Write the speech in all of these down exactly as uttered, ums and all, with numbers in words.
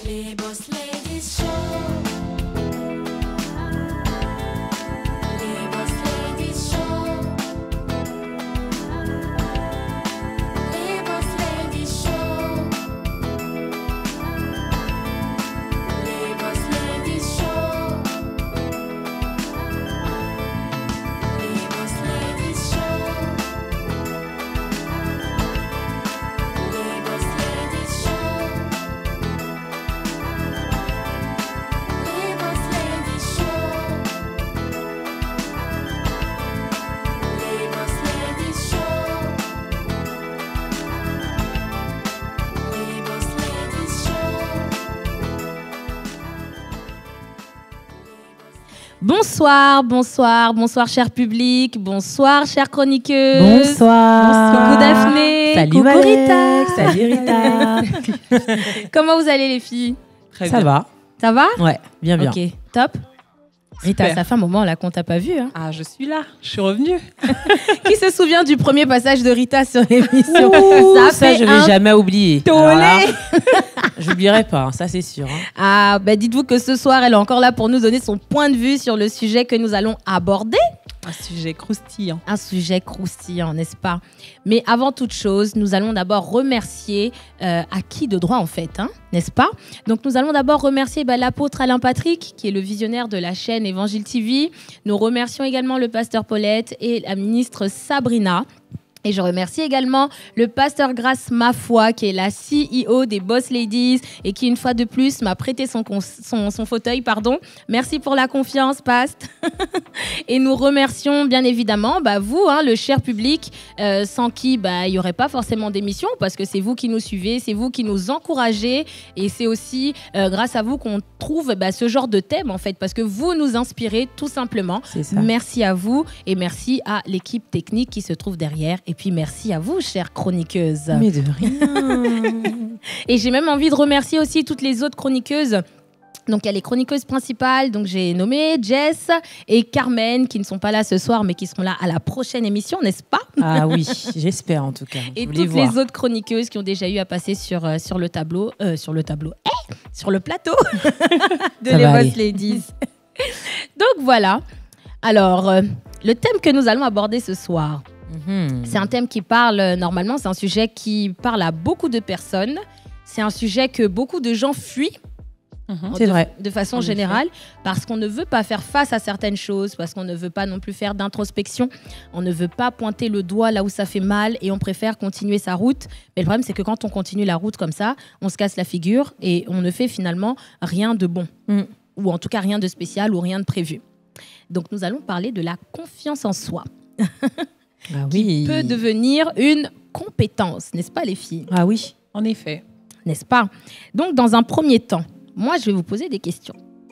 Les Boss Ladies Show. Les Boss Ladies Show. Les Boss Ladies Show. Les Boss Ladies Show. Les Boss Ladies Show. Les Boss Ladies Show. Les Boss Ladies Show. Les Boss Ladies Show. Les Boss Ladies Show. Bonsoir, bonsoir, bonsoir cher public, bonsoir chère chroniqueuse. Bonsoir. Coucou Daphné. Salut Coucou Malek. Rita. Salut Rita. Comment vous allez les filles? Très Ça bien. va? Ça va? Ouais, bien bien. Ok, top. Rita, Super. ça fait un moment là qu'on t'a pas vu. Hein. Ah, je suis là, je suis revenue. Qui se souvient du premier passage de Rita sur l'émission? Ouh, ça, fait je vais un jamais oublier. tollé. Alors là, j'oublierai pas, hein, ça c'est sûr. hein. Ah, bah dites-vous que ce soir, elle est encore là pour nous donner son point de vue sur le sujet que nous allons aborder. Un sujet croustillant. Un sujet croustillant, n'est-ce pas? Mais avant toute chose, nous allons d'abord remercier euh, à qui de droit en fait, hein, n'est-ce pas? Donc nous allons d'abord remercier bah, l'apôtre Alain Patrick, qui est le visionnaire de la chaîne Évangile T V. Nous remercions également le pasteur Paulette et la ministre Sabrina. Et je remercie également le pasteur Grace Mafoy, qui est la C E O des Boss Ladies et qui, une fois de plus, m'a prêté son, con- son, son fauteuil. Pardon. Merci pour la confiance, Past. Et nous remercions bien évidemment bah, vous, hein, le cher public, euh, sans qui bah, il n'y aurait pas forcément d'émission, parce que c'est vous qui nous suivez, c'est vous qui nous encouragez. Et c'est aussi euh, grâce à vous qu'on trouve bah, ce genre de thème, en fait, parce que vous nous inspirez tout simplement. C'est ça. Merci à vous et merci à l'équipe technique qui se trouve derrière. Et puis merci à vous, chère chroniqueuse. Mais de rien. Et j'ai même envie de remercier aussi toutes les autres chroniqueuses. Donc il y a les chroniqueuses principales, donc j'ai nommé Jess et Carmen, qui ne sont pas là ce soir, mais qui seront là à la prochaine émission, n'est-ce pas? Ah oui, j'espère en tout cas. Je Et voulais toutes voir. les autres chroniqueuses qui ont déjà eu à passer sur, euh, sur le tableau, euh, sur le tableau, eh, sur le plateau de Ça les va Boss aller. Ladies. Donc voilà. Alors, euh, le thème que nous allons aborder ce soir, Mhm. c'est un thème qui parle, euh, normalement, c'est un sujet qui parle à beaucoup de personnes. C'est un sujet que beaucoup de gens fuient. C'est de, vrai. de façon En générale, parce qu'on ne veut pas faire face à certaines choses, parce qu'on ne veut pas non plus faire d'introspection, on ne veut pas pointer le doigt là où ça fait mal et on préfère continuer sa route. Mais le problème, c'est que quand on continue la route comme ça, on se casse la figure et on ne fait finalement rien de bon, Mm. ou en tout cas rien de spécial ou rien de prévu. Donc nous allons parler de la confiance en soi, Ah qui oui. peut devenir une compétence, n'est-ce pas les filles? Ah oui. En effet. N'est-ce pas? Donc dans un premier temps, moi je vais vous poser des questions.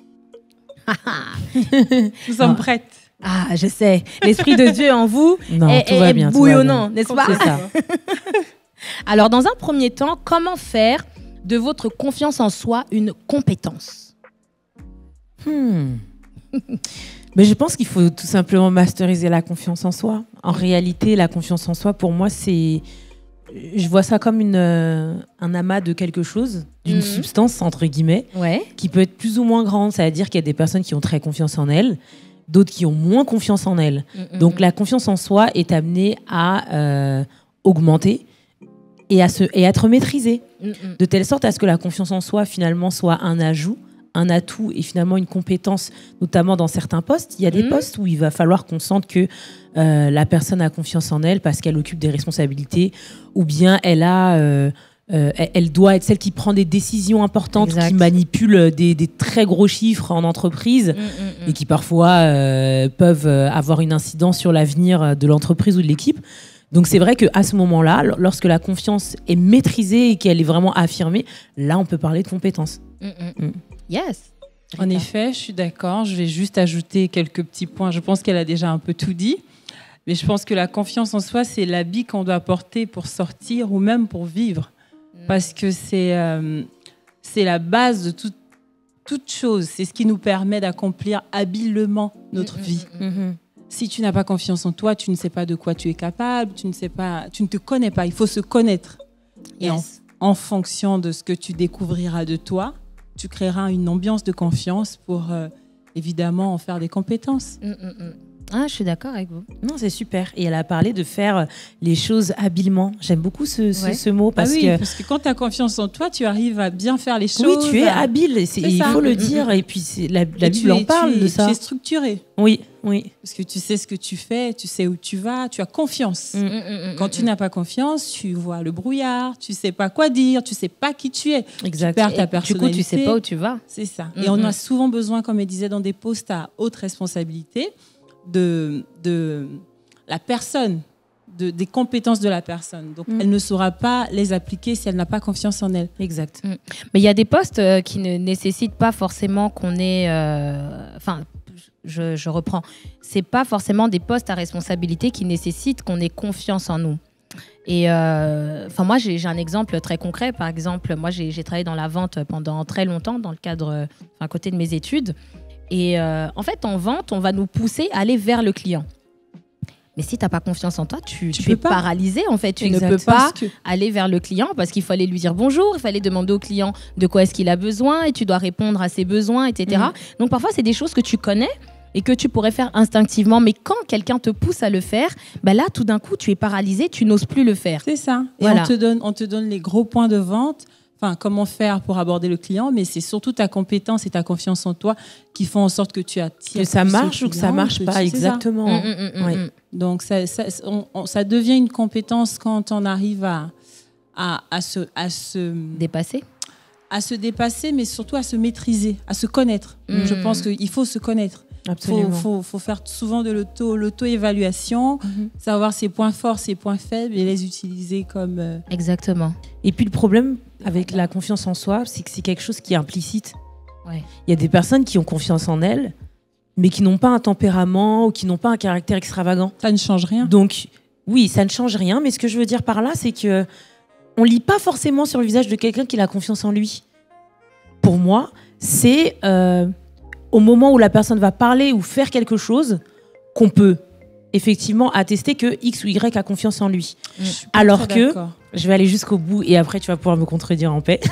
Nous sommes Ah. prêtes. Ah, je sais. L'Esprit de Dieu en vous Non, est, tout est- va est bien, tout va bouillonnant, bien. n'est-ce pas? C'est ça. Alors, dans un premier temps, comment faire de votre confiance en soi une compétence? Hmm. Mais je pense qu'il faut tout simplement masteriser la confiance en soi. En réalité, la confiance en soi, pour moi, c'est... Je vois ça comme une, euh, un amas de quelque chose, d'une Mhm. substance, entre guillemets, Ouais. qui peut être plus ou moins grande. C'est-à-dire qu'il y a des personnes qui ont très confiance en elles, d'autres qui ont moins confiance en elles. Mm-mm. Donc la confiance en soi est amenée à euh, augmenter et à, se, et à être maîtrisée, Mm-mm. de telle sorte à ce que la confiance en soi finalement soit un ajout, un atout et finalement une compétence, notamment dans certains postes. Il y a des Mhm. postes où il va falloir qu'on sente que euh, la personne a confiance en elle parce qu'elle occupe des responsabilités ou bien elle a... euh, euh, elle- elle doit être celle qui prend des décisions importantes, Exact. qui manipule des, des très gros chiffres en entreprise Mm-mm. et qui parfois euh, peuvent euh, avoir une incidence sur l'avenir de l'entreprise ou de l'équipe. Donc c'est vrai qu'à ce moment-là, l- lorsque la confiance est maîtrisée et qu'elle est vraiment affirmée, là on peut parler de compétences. Mm-mm. Mm. Yes. En Rita. effet, je suis d'accord. Je vais juste ajouter quelques petits points. Je pense qu'elle a déjà un peu tout dit. Mais je pense que la confiance en soi, c'est l'habit qu'on doit porter pour sortir ou même pour vivre. Parce que c'est euh, c'est la base de tout, toute chose. C'est ce qui nous permet d'accomplir habilement notre Mm, mm, vie. mm, mm. Si tu n'as pas confiance en toi, tu ne sais pas de quoi tu es capable, tu ne sais pas, tu ne te connais pas. Il faut se connaître. Et en, Yes. en fonction de ce que tu découvriras de toi, tu créeras une ambiance de confiance pour euh, évidemment en faire des compétences. Mm, mm, mm. Ah, je suis d'accord avec vous. Non, c'est super. Et elle a parlé de faire les choses habilement. J'aime beaucoup ce, ce, Ouais. ce mot parce ah oui, que parce que quand tu as confiance en toi, tu arrives à bien faire les oui, choses. tu es à- habile. et c'est- C'est il ça. faut le Mm, mm, dire. Et puis c'est- la, la et Bible tu en es- parle tu es- de ça. Tu es structuré. Oui, oui. Parce que tu sais ce que tu fais, tu sais où tu vas, tu as confiance. Mm. Mm, mm, mm, Quand mm, tu n'as pas confiance, tu vois le brouillard, tu sais pas quoi dire, tu sais pas qui tu es. Exact. Tu perds ta Et du personnalité. coup, tu sais pas où tu vas. C'est ça. Mm, Et on mm. a souvent besoin, comme elle disait, dans des postes à haute responsabilité, de, de la personne, de, des compétences de la personne. Donc, Mm. elle ne saura pas les appliquer si elle n'a pas confiance en elle. Exact. Mais il y a des postes euh, qui ne nécessitent pas forcément qu'on ait. euh, Enfin, je, je reprends. C'est pas forcément des postes à responsabilité qui nécessitent qu'on ait confiance en nous. Et euh, enfin, moi, j'ai j'ai un exemple très concret. Par exemple, moi, j'ai j'ai travaillé dans la vente pendant très longtemps, dans le cadre, euh, enfin, à côté de mes études. Et euh, en fait, en vente, on va nous pousser à aller vers le client. Mais si tu n'as pas confiance en toi, tu, Tu tu peux es pas. paralysé. En fait, tu Exact. ne peux pas Parce que aller vers le client parce qu'il faut aller lui dire bonjour, il fallait demander au client de quoi est-ce qu'il a besoin et tu dois répondre à ses besoins, et cetera. Donc parfois, c'est des choses que tu connais et que tu pourrais faire instinctivement. Mais quand quelqu'un te pousse à le faire, bah là, tout d'un coup, tu es paralysé, tu n'oses plus le faire. c'est ça. Et Voilà. on, te donne, on te donne les gros points de vente, enfin, comment faire pour aborder le client, mais c'est surtout ta compétence et ta confiance en toi qui font en sorte que tu attires. Que ça plus ce marche ou que ça client, marche que pas, tu- c'est ça. exactement. Mm, mm, mm, Ouais. mm. Donc, ça, ça, on- on- ça devient une compétence quand on arrive à, à, à, se, à, se, Dépasser. à se dépasser, mais surtout à se maîtriser, à se connaître. Mm. Je pense qu'il faut se connaître. Il faut, Absolument. faut, faut faire souvent de l'auto, l'auto-évaluation, Mhm. savoir ses points forts, ses points faibles et les utiliser comme... euh, Exactement. Et puis le problème avec la confiance en soi, c'est que c'est quelque chose qui est implicite. Ouais. Il y a des personnes qui ont confiance en elles, mais qui n'ont pas un tempérament ou qui n'ont pas un caractère extravagant. ça ne change rien. Donc, oui, ça ne change rien, mais ce que je veux dire par là, c'est que on lit pas forcément sur le visage de quelqu'un qu'il a confiance en lui. Pour moi, c'est euh, au moment où la personne va parler ou faire quelque chose qu'on peut effectivement attester que X ou Y a confiance en lui. Je suis pas Alors très que- d'accord. Je vais aller jusqu'au bout et après tu vas pouvoir me contredire en paix.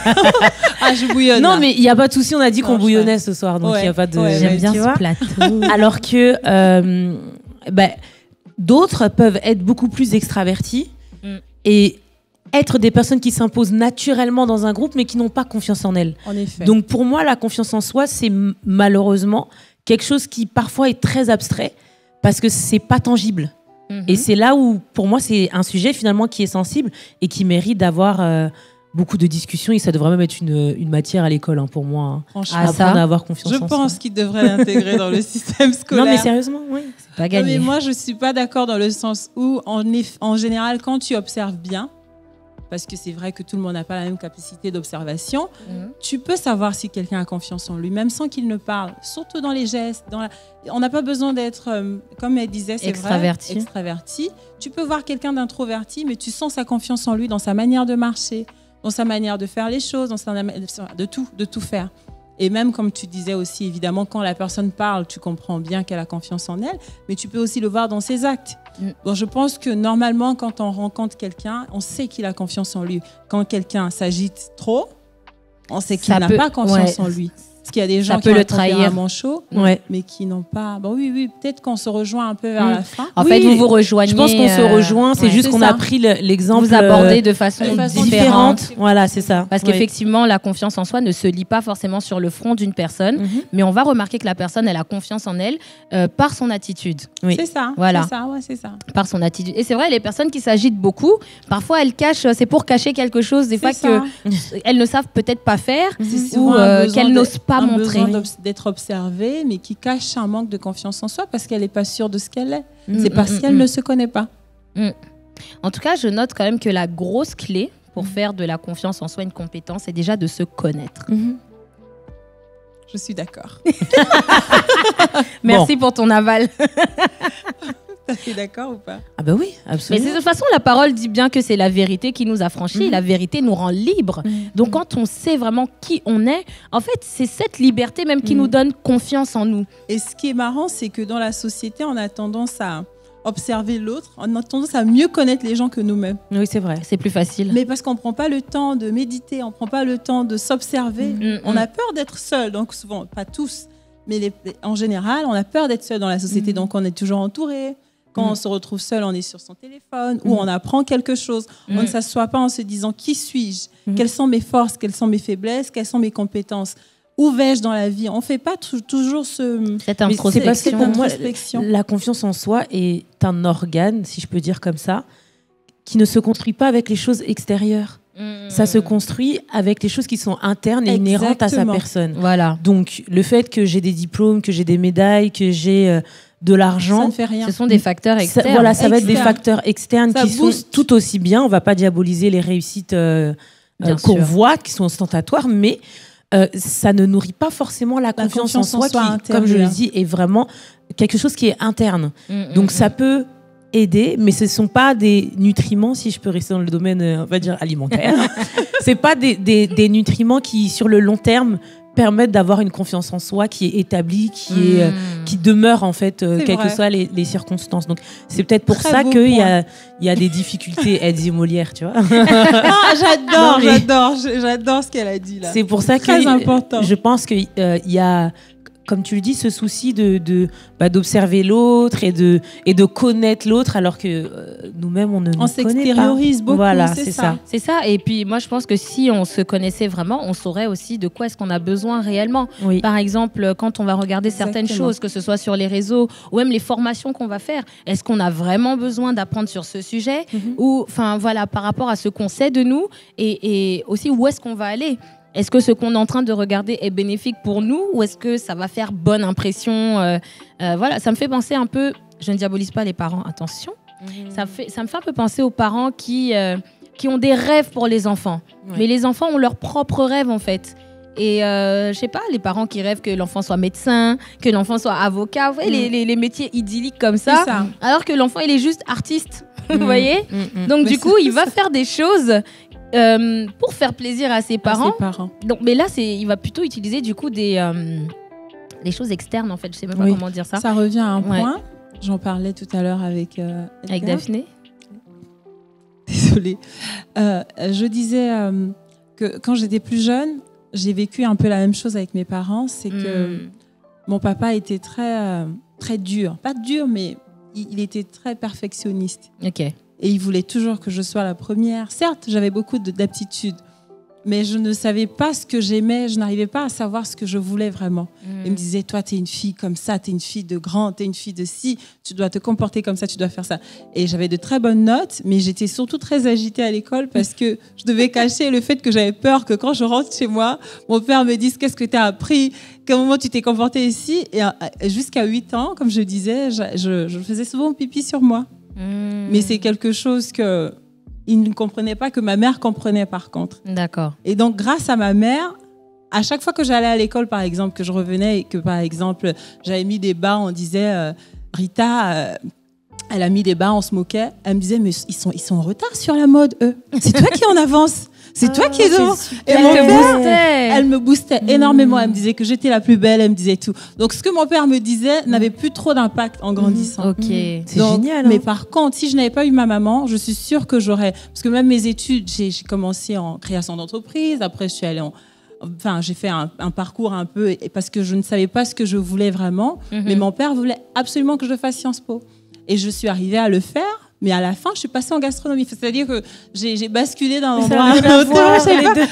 Ah, je bouillonne. Non, là. mais il n'y a pas de souci, on a dit Non, qu'on je bouillonnait ce soir, donc il Ouais, n'y a pas de... ouais, J'aime ouais, bien tu ce vois. plateau. Alors que euh, bah, d'autres peuvent être beaucoup plus extravertis Mm. et être des personnes qui s'imposent naturellement dans un groupe mais qui n'ont pas confiance en elles. En effet. Donc pour moi, la confiance en soi, c'est m- malheureusement quelque chose qui parfois est très abstrait parce que c'est pas tangible. Mhm. Et c'est là où, pour moi, c'est un sujet finalement qui est sensible et qui mérite d'avoir euh, beaucoup de discussions. Et ça devrait même être une, une matière à l'école hein, pour moi. hein. Franchement, Ah, ça. Apprendre à avoir confiance je en pense soi. qu'il devrait l'intégrer dans le système scolaire. Non, mais sérieusement, oui. C'est pas Non, gagné. mais moi, je ne suis pas d'accord dans le sens où, en, eff- en général, quand tu observes bien, parce que c'est vrai que tout le monde n'a pas la même capacité d'observation, Mhm. tu peux savoir si quelqu'un a confiance en lui, même sans qu'il ne parle, surtout dans les gestes. Dans la... On n'a pas besoin d'être, euh, comme elle disait, c'est Extraverti. vrai, extraverti. Tu peux voir quelqu'un d'introverti, mais tu sens sa confiance en lui dans sa manière de marcher, dans sa manière de faire les choses, dans sa de tout, de tout faire. Et même, comme tu disais aussi, évidemment, quand la personne parle, tu comprends bien qu'elle a confiance en elle, mais tu peux aussi le voir dans ses actes. Mm. Bon, je pense que normalement, quand on rencontre quelqu'un, on sait qu'il a confiance en lui. Quand quelqu'un s'agite trop, on sait qu'il Ça n'a peut- pas confiance ouais. en lui. Parce qu'il y a des Ça gens qui peut ont le un trahir. tempérament chaud, Ouais. mais qui n'ont pas... Bon, oui, oui, peut-être qu'on se rejoint un peu vers Mm. la fin. En Oui, fait, vous vous rejoignez. Je pense qu'on se euh, rejoint, c'est ouais. juste C'est qu'on ça. a pris le- l'exemple Vous abordez euh, de façon, de façon différente. différente. Voilà, c'est ça. Parce Ouais. qu'effectivement, la confiance en soi ne se lit pas forcément sur le front d'une personne, Mhm. mais on va remarquer que la personne, elle a confiance en elle euh, par son attitude. Oui. C'est ça, Voilà. c'est ça, ouais, c'est ça. Par son attitude. Et c'est vrai, les personnes qui s'agitent beaucoup, parfois elles cachent, c'est pour cacher quelque chose, des fois C'est ça. qu'elles ne savent peut-être pas faire C'est ou souvent un euh, besoin qu'elles de- n'osent pas un montrer. besoin d'obs- d'être observée, mais qui cache un manque de confiance en soi parce qu'elle n'est pas sûre de ce qu'elle est. Mm, C'est mm, parce mm, qu'elle mm. ne se connaît pas. En tout cas, je note quand même que la grosse clé pour faire de la confiance en soi une compétence, c'est déjà de se connaître. Mhm. Je suis d'accord. Merci pour ton aval. Tu es d'accord ou pas? Ah bah oui, Mais absolument. c'est- de toute façon, la parole dit bien que c'est la vérité qui nous affranchit. Mhm. La vérité nous rend libres. Donc, quand on sait vraiment qui on est, en fait, c'est cette liberté même qui Mhm. nous donne confiance en nous. Et ce qui est marrant, c'est que dans la société, on a tendance à, observer l'autre, on a tendance à mieux connaître les gens que nous-mêmes. Oui, c'est vrai. C'est plus facile. Mais parce qu'on ne prend pas le temps de méditer, on ne prend pas le temps de s'observer, Mm, on mm. a peur d'être seul. Donc souvent, pas tous, mais les- en général, on a peur d'être seul dans la société. Mm. Donc on est toujours entouré. Quand Mm. on se retrouve seul, on est sur son téléphone Mm. ou on apprend quelque chose. On Mm. ne s'assoit pas en se disant qui suis-je, Mm. quelles sont mes forces, quelles sont mes faiblesses, quelles sont mes compétences. Où vais-je dans la vie? On ne fait pas tou- toujours ce... Cette Mais c'est parce que introspection. pour moi, Introspection. la confiance en soi est un organe, si je peux dire comme ça, qui ne se construit pas avec les choses extérieures. Mm. Ça se construit avec les choses qui sont internes et inhérentes à sa Exactement. personne. Voilà. Donc, le fait que j'ai des diplômes, que j'ai des médailles, que j'ai euh, de Ça l'argent, ne fait rien. Ce sont des facteurs ça, externes. voilà, ça va être des Externe. facteurs externes Ça qui booste. sont tout aussi bien. On va pas diaboliser les réussites euh, Bien euh, qu'on sûr. voit, qui sont ostentatoires, mais euh, ça ne nourrit pas forcément la, confiance, confiance en en soi, soi qui, comme je le intérieure. dis, est vraiment quelque chose qui est interne. Mm, Donc mm, ça peut aider, mais ce ne sont pas des nutriments, si je peux rester dans le domaine, euh, on va dire, alimentaire. C'est pas des, des, des nutriments qui, sur le long terme, permettent d'avoir une confiance en soi qui est établie, qui, est, euh, mm. qui demeure, en fait, euh, C'est quelles que vrai. soient les, les circonstances. Donc c'est peut-être pour Très ça beau qu'il y point. a, il y a des difficultés, Elsie Molière, tu vois. Ah, j'adore, Non, mais- j'adore, j'adore ce qu'elle a dit là. C'est pour ça que Très important. je pense qu'il y a, comme tu le dis, ce souci de, de bah, d'observer l'autre et de, et de connaître l'autre alors que euh, nous-mêmes, on ne On nous connaît pas. s'extériorise beaucoup, Voilà, c'est c'est ça. ça. C'est ça. Et puis, moi, je pense que si on se connaissait vraiment, on saurait aussi de quoi est-ce qu'on a besoin réellement. Oui. Par exemple, quand on va regarder certaines Exactement. choses, que ce soit sur les réseaux ou même les formations qu'on va faire, est-ce qu'on a vraiment besoin d'apprendre sur ce sujet Mhm. ou, enfin, voilà, par rapport à ce qu'on sait de nous et, et aussi où est-ce qu'on va aller. Est-ce que ce qu'on est en train de regarder est bénéfique pour nous ou est-ce que ça va faire bonne impression euh, euh, Voilà, ça me fait penser un peu. Je ne diabolise pas les parents, attention. Ça, fait, ça me fait un peu penser aux parents qui, euh, qui ont des rêves pour les enfants. Ouais. Mais les enfants ont leurs propres rêves, en fait. Et euh, je sais pas, les parents qui rêvent que l'enfant soit médecin, que l'enfant soit avocat, vous voyez, Mm. les, les- les métiers idylliques comme C'est ça, ça. alors que l'enfant, il est juste artiste, vous Mm. voyez. Mm, mm. Donc, Mais du c'est- coup, il va faire des choses euh, pour faire plaisir à ses parents. Ses parents. Donc, mais là, c'est, il va plutôt utiliser, du coup, des, euh, des choses externes, en fait. Je sais même pas Oui. comment dire ça. Ça revient à un Ouais. point. J'en parlais tout à l'heure avec euh, Avec Edgar. Daphné. Désolée. Euh, je disais euh, que quand j'étais plus jeune, j'ai vécu un peu la même chose avec mes parents. C'est que Mm. mon papa était très, euh, très dur. Pas dur, mais il, il était très perfectionniste. Ok. Et il voulait toujours que je sois la première. Certes, j'avais beaucoup de- d'aptitudes, mais je ne savais pas ce que j'aimais. Je n'arrivais pas à savoir ce que je voulais vraiment. Mm. Il me disait, toi, tu es une fille comme ça, tu es une fille de grand, tu es une fille de ci, tu dois te comporter comme ça, tu dois faire ça. Et j'avais de très bonnes notes, mais j'étais surtout très agitée à l'école parce que je devais cacher le fait que j'avais peur que quand je rentre chez moi, mon père me dise qu'est-ce que tu as appris, comment tu t'es comporté ici. Et euh, jusqu'à huit ans, comme je disais, je, je- je faisais souvent pipi sur moi. Mm. Mais c'est quelque chose que il ne comprenait pas, que ma mère comprenait par contre. D'accord. Et donc, grâce à ma mère, à chaque fois que j'allais à l'école, par exemple, que je revenais et que, par exemple, j'avais mis des bas, on disait, euh, Rita, euh, elle a mis des bas, on se moquait. Elle me disait, mais ils sont, ils sont en retard sur la mode, eux. C'est toi qui en avance. C'est toi qui es devant. Et Elle mon te père, boostait. elle me boostait énormément. Elle me disait que j'étais la plus belle. Elle me disait tout. Donc, ce que mon père me disait n'avait plus trop d'impact en grandissant. Ok. C'est Donc, génial. Mais hein. par contre, si je n'avais pas eu ma maman, je suis sûre que j'aurais. Parce que même mes études, j'ai j'ai commencé en création d'entreprise. Après, je suis allée en. Enfin, j'ai fait un, un parcours un peu. et- Parce que je ne savais pas ce que je voulais vraiment. Mhm. Mais mon père voulait absolument que je fasse Sciences Po. Et je suis arrivée à le faire. Mais à la fin, je suis passée en gastronomie. C'est-à-dire que j'ai j'ai basculé d'un Mais ça endroit n'a à rien un à autre. voir, Je sais les pas.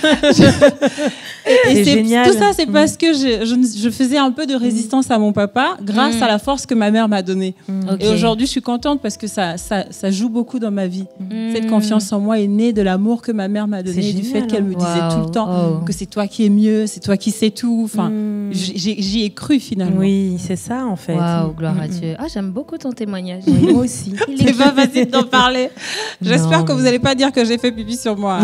deux. Et C'est c'est- génial. tout ça, c'est Mm. parce que je, je, ne- je faisais un peu de résistance à mon papa grâce Mm. à la force que ma mère m'a donnée. Ok. Et aujourd'hui, je suis contente parce que ça, ça, ça joue beaucoup dans ma vie. Mm. Cette confiance en moi est née de l'amour que ma mère m'a donné, C'est du fait génial, qu'elle hein. me disait Wow. tout le temps Oh. que c'est toi qui es mieux, c'est toi qui sais tout. Enfin, Mm. j'ai- j'y ai cru finalement. Oui, c'est ça en fait. Waouh, gloire à Mm, Dieu. Ah, j'aime beaucoup ton témoignage. mm. Moi aussi. Il est C'est pas facile d'en parler. J'espère Non, que mais- vous n'allez pas dire que j'ai fait pipi sur moi.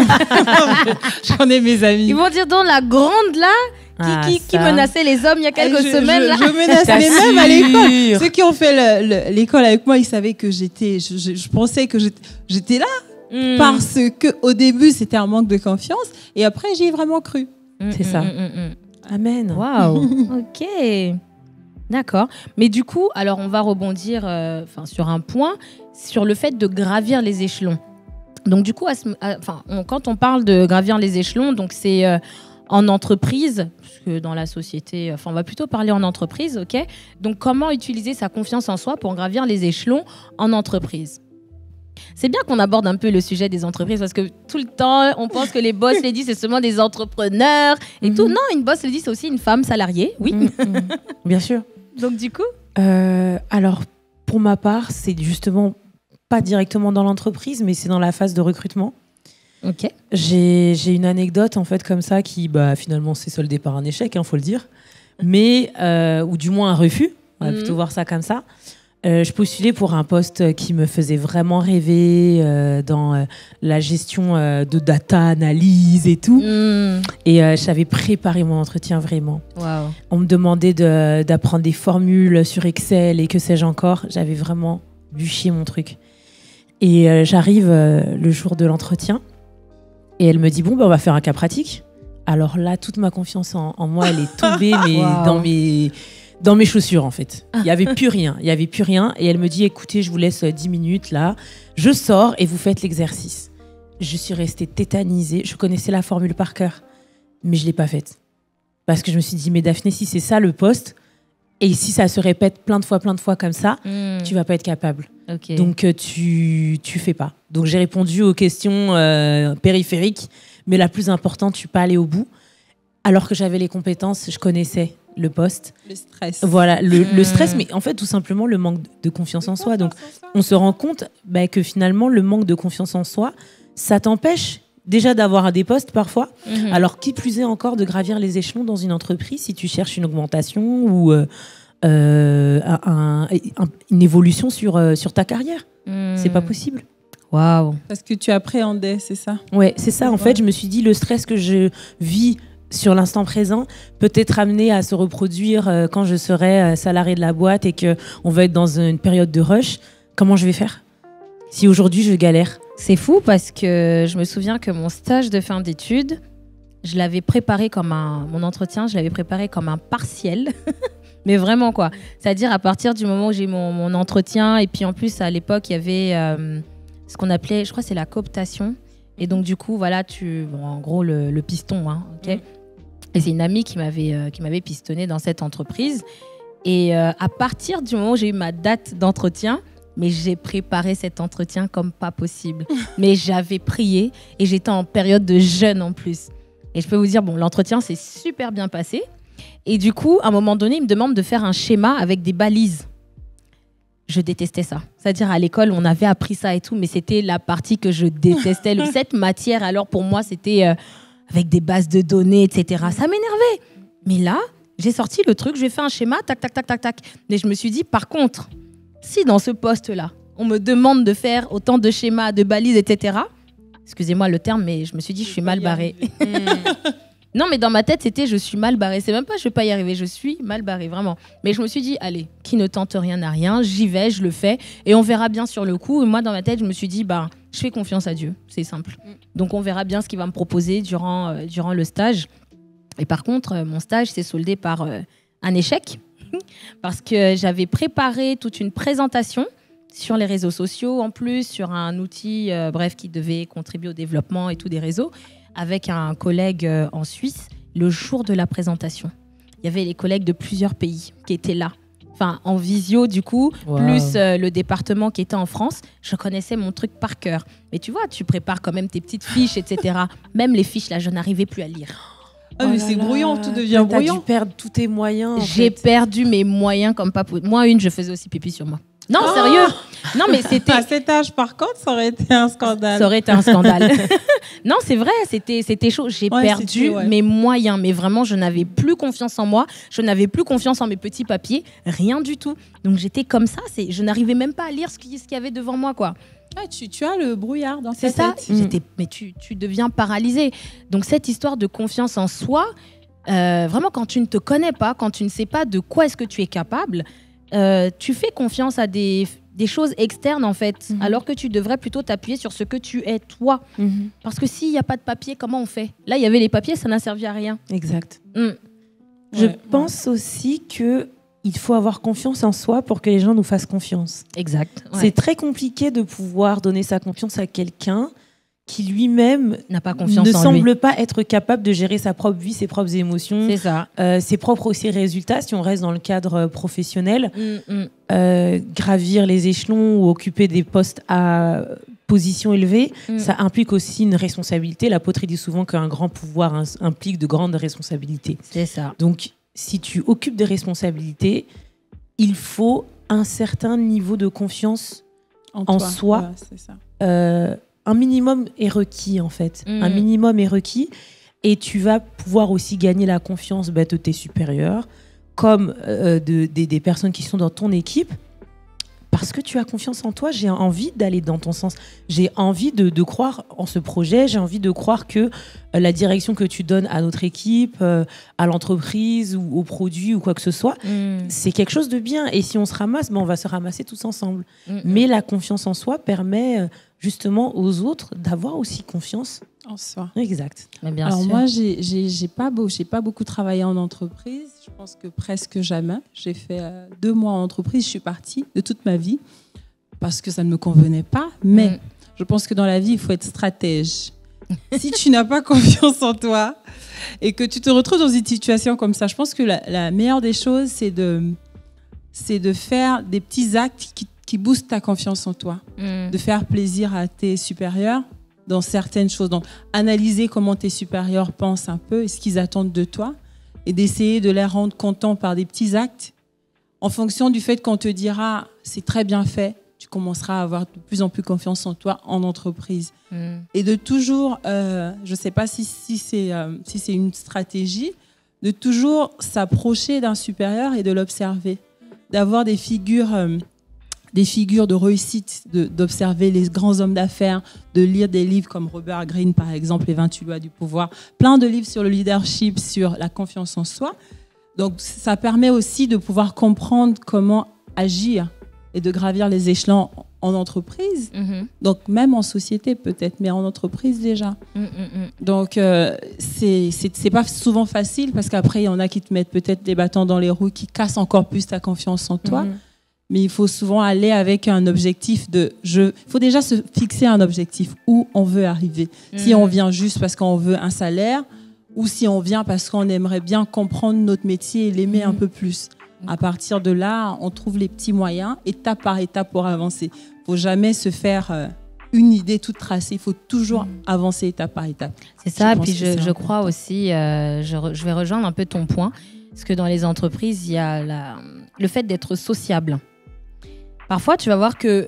J'en ai mes amis. Ils vont dire donc la grande là qui, Ah, qui, qui ça. menaçait les hommes il y a quelques je, semaines je, là. je menace, mais T'assures. même à l'école. Ceux qui ont fait le- le- l'école avec moi, ils savaient que j'étais. Je, je- je pensais que j'étais- j'étais là Mm. parce que au début c'était un manque de confiance et après j'y ai vraiment cru. Mm, C'est mm, ça. mm, mm, Amen. mm. Waouh. Ok. D'accord. Mais du coup, alors on va rebondir euh, 'fin, sur un point, sur le fait de gravir les échelons. Donc du coup, à ce- à- 'fin, on- quand on parle de gravir les échelons, donc c'est euh, en entreprise, parce que dans la société, enfin on va plutôt parler en entreprise, ok. Donc comment utiliser sa confiance en soi pour gravir les échelons en entreprise? C'est bien qu'on aborde un peu le sujet des entreprises parce que tout le temps, on pense que les boss ladies, c'est seulement des entrepreneurs et Mhm. tout. Non, une boss lady, c'est aussi une femme salariée, oui. Mm, mm. Bien sûr. Donc du coup, Euh, alors, pour ma part, c'est justement pas directement dans l'entreprise, mais c'est dans la phase de recrutement. ok. J'ai j'ai une anecdote en fait comme ça qui bah, finalement s'est soldée par un échec, il faut le dire, mais euh, ou du moins un refus. On va Mhm. plutôt voir ça comme ça. Euh, je postulais pour un poste qui me faisait vraiment rêver euh, dans euh, la gestion euh, de data analyse et tout. Mm. Et euh, j'avais préparé mon entretien vraiment. Waouh. On me demandait de- d'apprendre des formules sur Excel et que sais-je encore. J'avais vraiment bûché mon truc. Et euh, j'arrive euh, le jour de l'entretien et elle me dit bon, bah, on va faire un cas pratique. Alors là, toute ma confiance en, en moi, elle est tombée mais Wow. dans mes dans mes chaussures en fait. Il y avait plus rien. Il y avait plus rien. Et elle me dit écoutez, je vous laisse euh, dix minutes là. Je sors et vous faites l'exercice. Je suis restée tétanisée. Je connaissais la formule par cœur, mais je l'ai pas faite. Parce que je me suis dit, mais Daphné, si c'est ça le poste, et si ça se répète plein de fois, plein de fois comme ça, Mm. tu vas pas être capable. Ok. Donc, euh, tu, tu fais pas. Donc, j'ai répondu aux questions euh, périphériques, mais la plus importante, je suis pas allée au bout. Alors que j'avais les compétences, je connaissais le poste. Le stress. Voilà, le, Mm. le stress, mais en fait, tout simplement, le manque de confiance en soi. Donc, on se rend compte bah, que finalement, le manque de confiance en soi, ça t'empêche déjà d'avoir des postes parfois. Mhm. Alors, qui plus est encore de gravir les échelons dans une entreprise si tu cherches une augmentation ou euh, euh, un- un- une évolution sur, euh, sur ta carrière. Mm. C'est pas possible. Waouh. Parce que tu appréhendais, c'est ça? Ouais, c'est ça. En Ouais. fait, je me suis dit, le stress que je vis sur l'instant présent peut être amené à se reproduire euh, quand je serai euh, salarié de la boîte et qu'on va être dans une période de rush. Comment je vais faire si aujourd'hui je galère? C'est fou parce que je me souviens que mon stage de fin d'études, je l'avais préparé comme un... Mon entretien, je l'avais préparé comme un partiel. Mais vraiment, quoi. C'est-à-dire, à partir du moment où j'ai mon, mon entretien, et puis en plus, à l'époque, il y avait euh, ce qu'on appelait, je crois, c'est la cooptation. Et donc, du coup, voilà, tu... Bon, en gros, le, le piston, hein, ok. Et c'est une amie qui m'avait euh, qui m'avait pistonné dans cette entreprise. Et euh, à partir du moment où j'ai eu ma date d'entretien, mais j'ai préparé cet entretien comme pas possible. Mais j'avais prié et j'étais en période de jeûne en plus. Et je peux vous dire, bon, l'entretien s'est super bien passé. Et du coup, à un moment donné, il me demande de faire un schéma avec des balises. Je détestais ça. C'est-à-dire, à l'école, on avait appris ça et tout, mais c'était la partie que je détestais. Le- Cette matière, alors pour moi, c'était euh, avec des bases de données, et cetera. Ça m'énervait. Mais là, j'ai sorti le truc, j'ai fait un schéma, tac, tac, tac, tac, tac. Mais je me suis dit, par contre, si dans ce poste-là, on me demande de faire autant de schémas, de balises, et cetera, excusez-moi le terme, mais je me suis dit, je suis mal barrée. Non, mais dans ma tête, c'était je suis mal barrée. C'est même pas je vais pas y arriver, je suis mal barrée, vraiment. Mais je me suis dit, allez, qui ne tente rien n'a rien, j'y vais, je le fais, et on verra bien sur le coup. Et moi, dans ma tête, je me suis dit, bah, je fais confiance à Dieu, c'est simple. Donc, on verra bien ce qu'il va me proposer durant, euh, durant le stage. Et par contre, euh, mon stage s'est soldé par euh, un échec, parce que j'avais préparé toute une présentation sur les réseaux sociaux, en plus, sur un outil, euh, bref, qui devait contribuer au développement et tout des réseaux, avec un collègue euh, en Suisse, le jour de la présentation. Il y avait les collègues de plusieurs pays qui étaient là. Enfin, en visio, du coup, Wow. plus euh, le département qui était en France. Je connaissais mon truc par cœur. Mais tu vois, tu prépares quand même tes petites fiches, et cetera. Même les fiches, là, je n'arrivais plus à lire. Ah, mais Oh là c'est là, brouillant, tout devient t'as brouillant. dû perdre tous tes moyens. en J'ai fait. perdu mes moyens comme pas possible. Moi, une, je faisais aussi pipi sur moi. Non, Oh sérieux. Non, mais c'était... À cet âge, par contre, ça aurait été un scandale. Ça aurait été un scandale. Non, c'est vrai, c'était, c'était chaud. J'ai Ouais, perdu c'était, ouais. mes moyens, mais vraiment, je n'avais plus confiance en moi. Je n'avais plus confiance en mes petits papiers, rien du tout. Donc j'étais comme ça, c'est, je n'arrivais même pas à lire ce qu'il, ce qu'il y avait devant moi, quoi. Ah, tu, tu as le brouillard dans C'est ta ça. tête. J'étais, mais tu, tu deviens paralysé. Donc cette histoire de confiance en soi, euh, vraiment, quand tu ne te connais pas, quand tu ne sais pas de quoi est-ce que tu es capable, euh, tu fais confiance à des des choses externes en fait, Mhm. alors que tu devrais plutôt t'appuyer sur ce que tu es toi. Mhm. Parce que s'il n'y a pas de papier, comment on fait? Là, il y avait les papiers, ça n'a servi à rien. Exact. Mm. Je Ouais. pense aussi que il faut avoir confiance en soi pour que les gens nous fassent confiance. Exact. Ouais. C'est très compliqué de pouvoir donner sa confiance à quelqu'un qui lui-même N'a pas confiance ne en semble lui. pas être capable de gérer sa propre vie, ses propres émotions, C'est ça. euh, ses propres aussi résultats, si on reste dans le cadre euh, professionnel. Mm, mm. Euh, gravir les échelons ou occuper des postes à position élevée, Mm. ça implique aussi une responsabilité. La poterie dit souvent qu'un grand pouvoir ins- implique de grandes responsabilités. C'est ça. Donc, si tu occupes des responsabilités, il faut un certain niveau de confiance. En toi. soi. Ouais, c'est ça. Euh, un minimum est requis, en fait. Mm. Un minimum est requis. Et tu vas pouvoir aussi gagner la confiance bah, de tes supérieurs, comme euh, de, des, des personnes qui sont dans ton équipe. Parce que tu as confiance en toi, j'ai envie d'aller dans ton sens. J'ai envie de, de croire en ce projet. J'ai envie de croire que euh, la direction que tu donnes à notre équipe, euh, à l'entreprise ou au produit ou quoi que ce soit, Mm, c'est quelque chose de bien. Et si on se ramasse, ben, on va se ramasser tous ensemble. mm, mm. Mais la confiance en soi permet euh, justement aux autres d'avoir aussi confiance. En soi. Exact. Mais bien Alors sûr. moi, j'ai j'ai- j'ai pas, beau, j'ai pas beaucoup travaillé en entreprise. Je pense que presque jamais. J'ai fait euh, deux mois en entreprise. Je suis partie de toute ma vie parce que ça ne me convenait pas. Mais Mm. je pense que dans la vie, il faut être stratège. Si tu n'as pas confiance en toi et que tu te retrouves dans une situation comme ça, je pense que la, la meilleure des choses, c'est de, c'est de faire des petits actes qui, qui boostent ta confiance en toi. Mm. De faire plaisir à tes supérieurs dans certaines choses. Donc, analyser comment tes supérieurs pensent un peu et ce qu'ils attendent de toi et d'essayer de les rendre contents par des petits actes. En fonction du fait qu'on te dira « c'est très bien fait », tu commenceras à avoir de plus en plus confiance en toi en entreprise. Mm. Et de toujours, euh, je ne sais pas si, si c'est euh, si c'est une stratégie, de toujours s'approcher d'un supérieur et de l'observer. D'avoir des figures... euh, des figures de réussite, de- d'observer les grands hommes d'affaires, de lire des livres comme Robert Greene, par exemple, Les vingt-huit lois du pouvoir, plein de livres sur le leadership, sur la confiance en soi. Donc, ça permet aussi de pouvoir comprendre comment agir et de gravir les échelons en entreprise, Mhm. donc même en société peut-être, mais en entreprise déjà. Mm, mm, mm. Donc, euh, c'est c'est- c'est pas souvent facile parce qu'après, il y en a qui te mettent peut-être des bâtons dans les roues, qui cassent encore plus ta confiance en toi. Mhm. Mais il faut souvent aller avec un objectif de... Il faut déjà se fixer un objectif, où on veut arriver. Si Mm. on vient juste parce qu'on veut un salaire, ou si on vient parce qu'on aimerait bien comprendre notre métier et l'aimer un peu plus. À partir de là, on trouve les petits moyens, étape par étape, pour avancer. Il ne faut jamais se faire euh, une idée toute tracée. Il faut toujours avancer étape par étape. C'est ça, Je pense puis que je, c'est je important. crois aussi, euh, je, re- je vais rejoindre un peu ton point, parce que dans les entreprises, il y a la- le fait d'être sociable. Parfois, tu vas voir que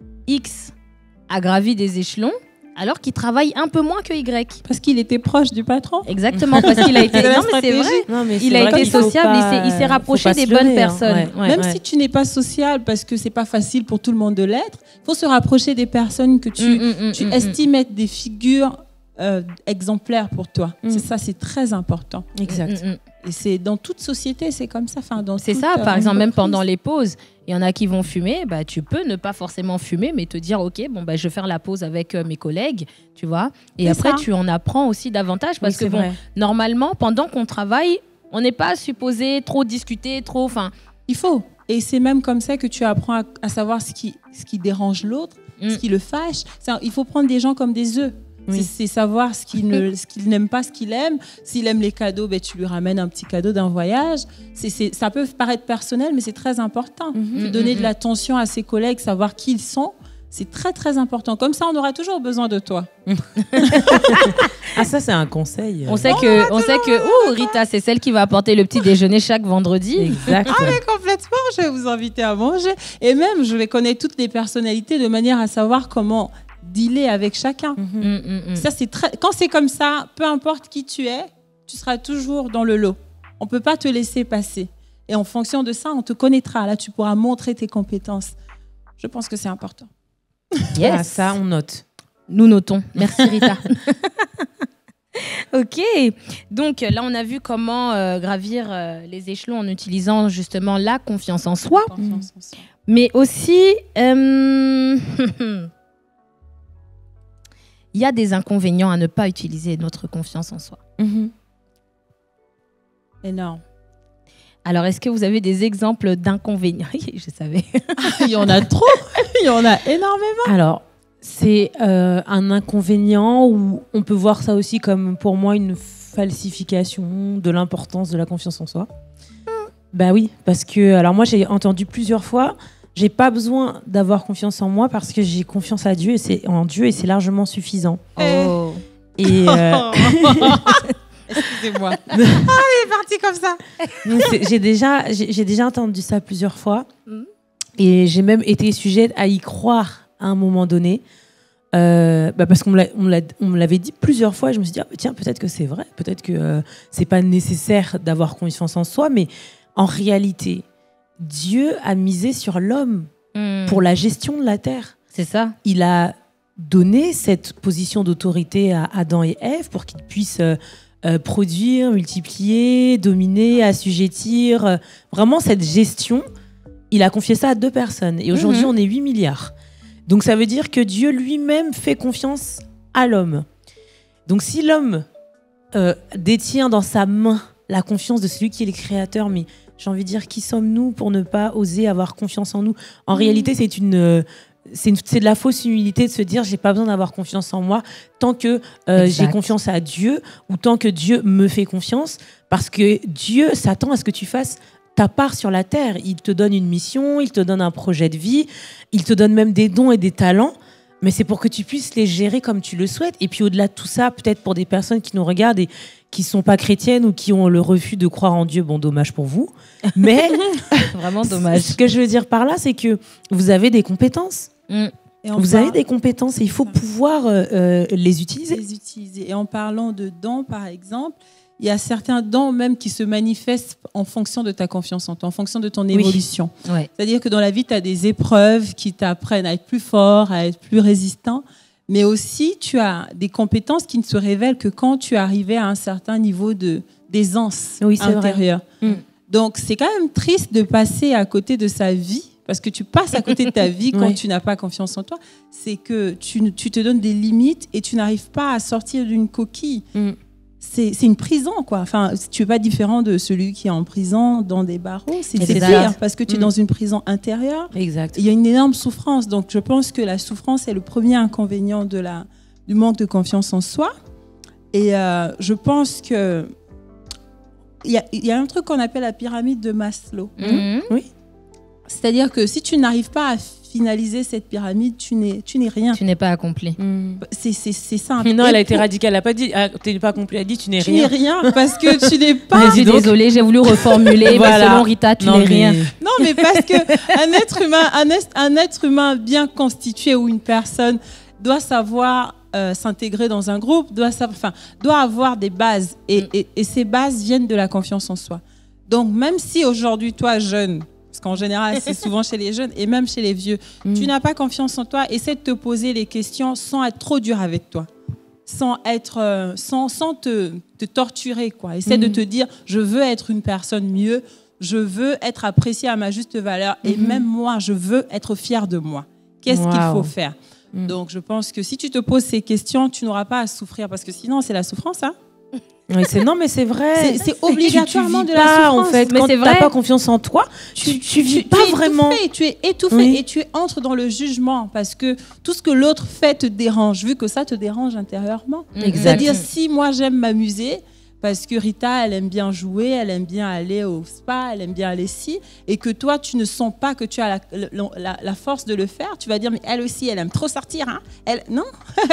X a gravi des échelons, alors qu'il travaille un peu moins que Y. Parce qu'il était proche du patron. Exactement, parce qu'il a été... C'est la Non, mais c'est stratégie. vrai. Non, mais Il c'est a vrai été qu'il faut sociable, il pas- s'est- il s'est faut rapproché pas des se bonnes leurrer, hein. personnes. Ouais, ouais, Même ouais. si tu n'es pas social, parce que c'est pas facile pour tout le monde de l'être, il faut se rapprocher des personnes que tu, Mm, mm, mm, tu mm, mm. estimes être des figures euh, exemplaires pour toi. Mm. C'est ça, c'est très important. Exact. Mm, mm, mm. Et c'est dans toute société, c'est comme ça. Enfin, dans C'est toute, ça, euh, par exemple, même entreprise. pendant les pauses, il y en a qui vont fumer, bah, tu peux ne pas forcément fumer, mais te dire, OK, bon, bah, je vais faire la pause avec euh, mes collègues, tu vois. Et C'est après, ça. tu en apprends aussi davantage, parce Oui, que, c'est bon, vrai. normalement, pendant qu'on travaille, on n'est pas supposé trop discuter, trop... Enfin, Il faut. Et c'est même comme ça que tu apprends à, à savoir ce qui, ce qui dérange l'autre, Mm. ce qui le fâche. Ça, il faut prendre des gens comme des œufs. Oui. C'est c'est savoir ce qu'il ne- ce qu'il n'aime pas, ce qu'il aime. S'il aime les cadeaux, ben, tu lui ramènes un petit cadeau d'un voyage. C'est c'est- ça peut paraître personnel, mais c'est très important. Mhm. De donner Mhm. de l'attention à ses collègues, savoir qui ils sont, c'est très très important. Comme ça, on aura toujours besoin de toi. Ah, ça, c'est un conseil. on sait que, on sait que ouh, Rita, c'est celle qui va apporter le petit déjeuner chaque vendredi. Exact. Ah, mais complètement, je vais vous inviter à manger. Et même, je vais connaître toutes les personnalités de manière à savoir comment dealer avec chacun. Mhm. Mm, mm, mm. Ça, c'est très... Quand c'est comme ça, peu importe qui tu es, tu seras toujours dans le lot. On ne peut pas te laisser passer. Et en fonction de ça, on te connaîtra. Là, tu pourras montrer tes compétences. Je pense que c'est important. Yes. Ah, ça, on note. Nous notons. Merci Rita. Ok. Donc là, on a vu comment euh, gravir euh, les échelons en utilisant justement la confiance en soi, Confiance en soi. mais aussi euh, il y a des inconvénients à ne pas utiliser notre confiance en soi. Mhm. Énorme. Alors, est-ce que vous avez des exemples d'inconvénients? Je savais. Il y en a trop. Il y en a énormément. Alors, c'est euh, un inconvénient où on peut voir ça aussi comme, pour moi, une falsification de l'importance de la confiance en soi. Bah oui, parce que, alors moi, j'ai entendu plusieurs fois, j'ai pas besoin d'avoir confiance en moi parce que j'ai confiance à Dieu et c'est, en Dieu et c'est largement suffisant. Oh. Et euh, Excusez-moi. Ah, il est parti comme ça. donc, c'est- j'ai déjà, j'ai, j'ai déjà entendu ça plusieurs fois Mhm. et j'ai même été sujette à y croire à un moment donné. Euh, bah parce qu'on me, l'a- on me l'a- on me l'avait dit plusieurs fois et je me suis dit, ah, tiens, peut-être que c'est vrai, peut-être que euh, c'est pas nécessaire d'avoir confiance en soi, mais en réalité, Dieu a misé sur l'homme Hmm. pour la gestion de la terre. C'est ça. Il a donné cette position d'autorité à Adam et Ève pour qu'ils puissent euh, euh, produire, multiplier, dominer, assujettir. euh, Vraiment, cette gestion, il a confié ça à deux personnes. Et aujourd'hui, Mhm. on est huit milliards. Donc, ça veut dire que Dieu lui-même fait confiance à l'homme. Donc, si l'homme euh, détient dans sa main la confiance de celui qui est le créateur, mais j'ai envie de dire, qui sommes-nous pour ne pas oser avoir confiance en nous? En réalité, c'est une, euh, c'est une- c'est de la fausse humilité de se dire, j'ai pas besoin d'avoir confiance en moi tant que euh, Exact. j'ai confiance à Dieu ou tant que Dieu me fait confiance, parce que Dieu s'attend à ce que tu fasses ta part sur la terre. Il te donne une mission, il te donne un projet de vie, il te donne même des dons et des talents, mais c'est pour que tu puisses les gérer comme tu le souhaites. Et puis au-delà de tout ça, peut-être pour des personnes qui nous regardent et qui sont pas chrétiennes ou qui ont le refus de croire en Dieu, bon, dommage pour vous. Mais Vraiment dommage. ce que je veux dire par là, c'est que vous avez des compétences. Hmm. Et on Vous parle- avez des compétences et il faut pouvoir euh, euh, les utiliser. les utiliser. Et en parlant de dons, par exemple, il y a certains dons même qui se manifestent en fonction de ta confiance en toi, en fonction de ton évolution. Ouais. C'est-à-dire que dans la vie, tu as des épreuves qui t'apprennent à être plus fort, à être plus résistant, mais aussi tu as des compétences qui ne se révèlent que quand tu es arrivé à un certain niveau de, d'aisance Oui, c'est vrai. intérieure. Mm. Donc, c'est quand même triste de passer à côté de sa vie, parce que tu passes à côté de ta vie quand Oui. tu n'as pas confiance en toi. C'est que tu, tu te donnes des limites et tu n'arrives pas à sortir d'une coquille. Mm. C'est, c'est une prison, quoi. Enfin, tu es pas différent de celui qui est en prison dans des barreaux. C'est, c'est Exact. pire parce que tu es Mm. dans une prison intérieure. Exact. Il y a une énorme souffrance. Donc, je pense que la souffrance est le premier inconvénient de la, du manque de confiance en soi. Et euh, je pense que il y a, il y a un truc qu'on appelle la pyramide de Maslow. Mhm. C'est-à-dire que si tu n'arrives pas à finaliser cette pyramide, tu n'es, tu n'es rien. Tu n'es pas accompli. Mm. C'est, c'est, c'est simple. Mais non, elle a Et été pour- radicale. Elle n'a pas dit, ah, t'es pas complet. Elle a dit, tu n'es Tu rien. n'es rien parce que tu n'es pas. Je suis donc. désolée, j'ai voulu reformuler. Voilà. Mais selon Rita, tu Non, n'es mais- rien. Non, mais parce que un être humain, un, est- un être humain bien constitué ou une personne doit savoir euh, s'intégrer dans un groupe, doit savoir, enfin, doit avoir des bases et, et, et ces bases viennent de la confiance en soi. Donc, même si aujourd'hui, toi, jeune, parce qu'en général, c'est souvent chez les jeunes et même chez les vieux, Mm. tu n'as pas confiance en toi, essaie de te poser les questions sans être trop dur avec toi. Sans être, euh, sans, sans te, te torturer, quoi. Essaie Mm. de te dire, je veux être une personne mieux, je veux être appréciée à ma juste valeur et Mhm. même moi, je veux être fière de moi. Qu'est-ce qu'il Wow. faut faire? Mm. Donc, je pense que si tu te poses ces questions, tu n'auras pas à souffrir parce que sinon, c'est la souffrance, hein? Oui, c'est non, mais c'est vrai. C'est- c'est Tu- tu obligatoirement vis de la pas, souffrance. En fait, Mais quand c'est tu vrai. n'as pas confiance en toi, tu, tu vis pas es vraiment. étouffé, tu es étouffé Oui. et tu entres dans le jugement parce que tout ce que l'autre fait te dérange, vu que ça te dérange intérieurement. Exact. C'est-à-dire, si moi j'aime m'amuser, parce que Rita, elle aime bien jouer, elle aime bien aller au spa, elle aime bien aller ici, et que toi, tu ne sens pas que tu as la, la, la force de le faire, tu vas dire, mais elle aussi, elle aime trop sortir. Hein? Elle... Non.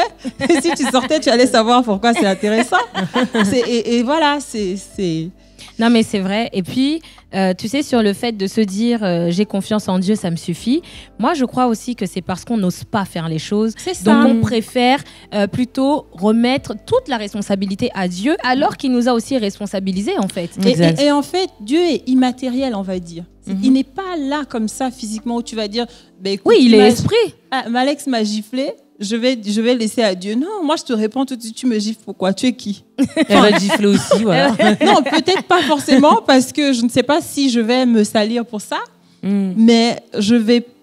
Si tu sortais, tu allais savoir pourquoi c'est intéressant. C'est, et, et voilà, c'est... c'est... Non, mais c'est vrai. Et puis, euh, tu sais, sur le fait de se dire euh, j'ai confiance en Dieu, ça me suffit. Moi, je crois aussi que c'est parce qu'on n'ose pas faire les choses. C'est ça. Donc, on préfère euh, plutôt remettre toute la responsabilité à Dieu, alors qu'il nous a aussi responsabilisés, en fait. Et, Exact. et- et en fait, Dieu est immatériel, on va dire. C'est- Mhm. Il n'est pas là comme ça physiquement où tu vas dire, ben, écoute, Oui, il est m'a- esprit. ah, Malex m'a giflé, je vais, je vais laisser à Dieu. Non, moi je te réponds tout de suite, tu me gifles pourquoi? Tu es qui? Elle va gifler aussi, voilà. Non, peut-être pas forcément parce que je ne sais pas si je vais me salir pour ça, Mm. mais je vais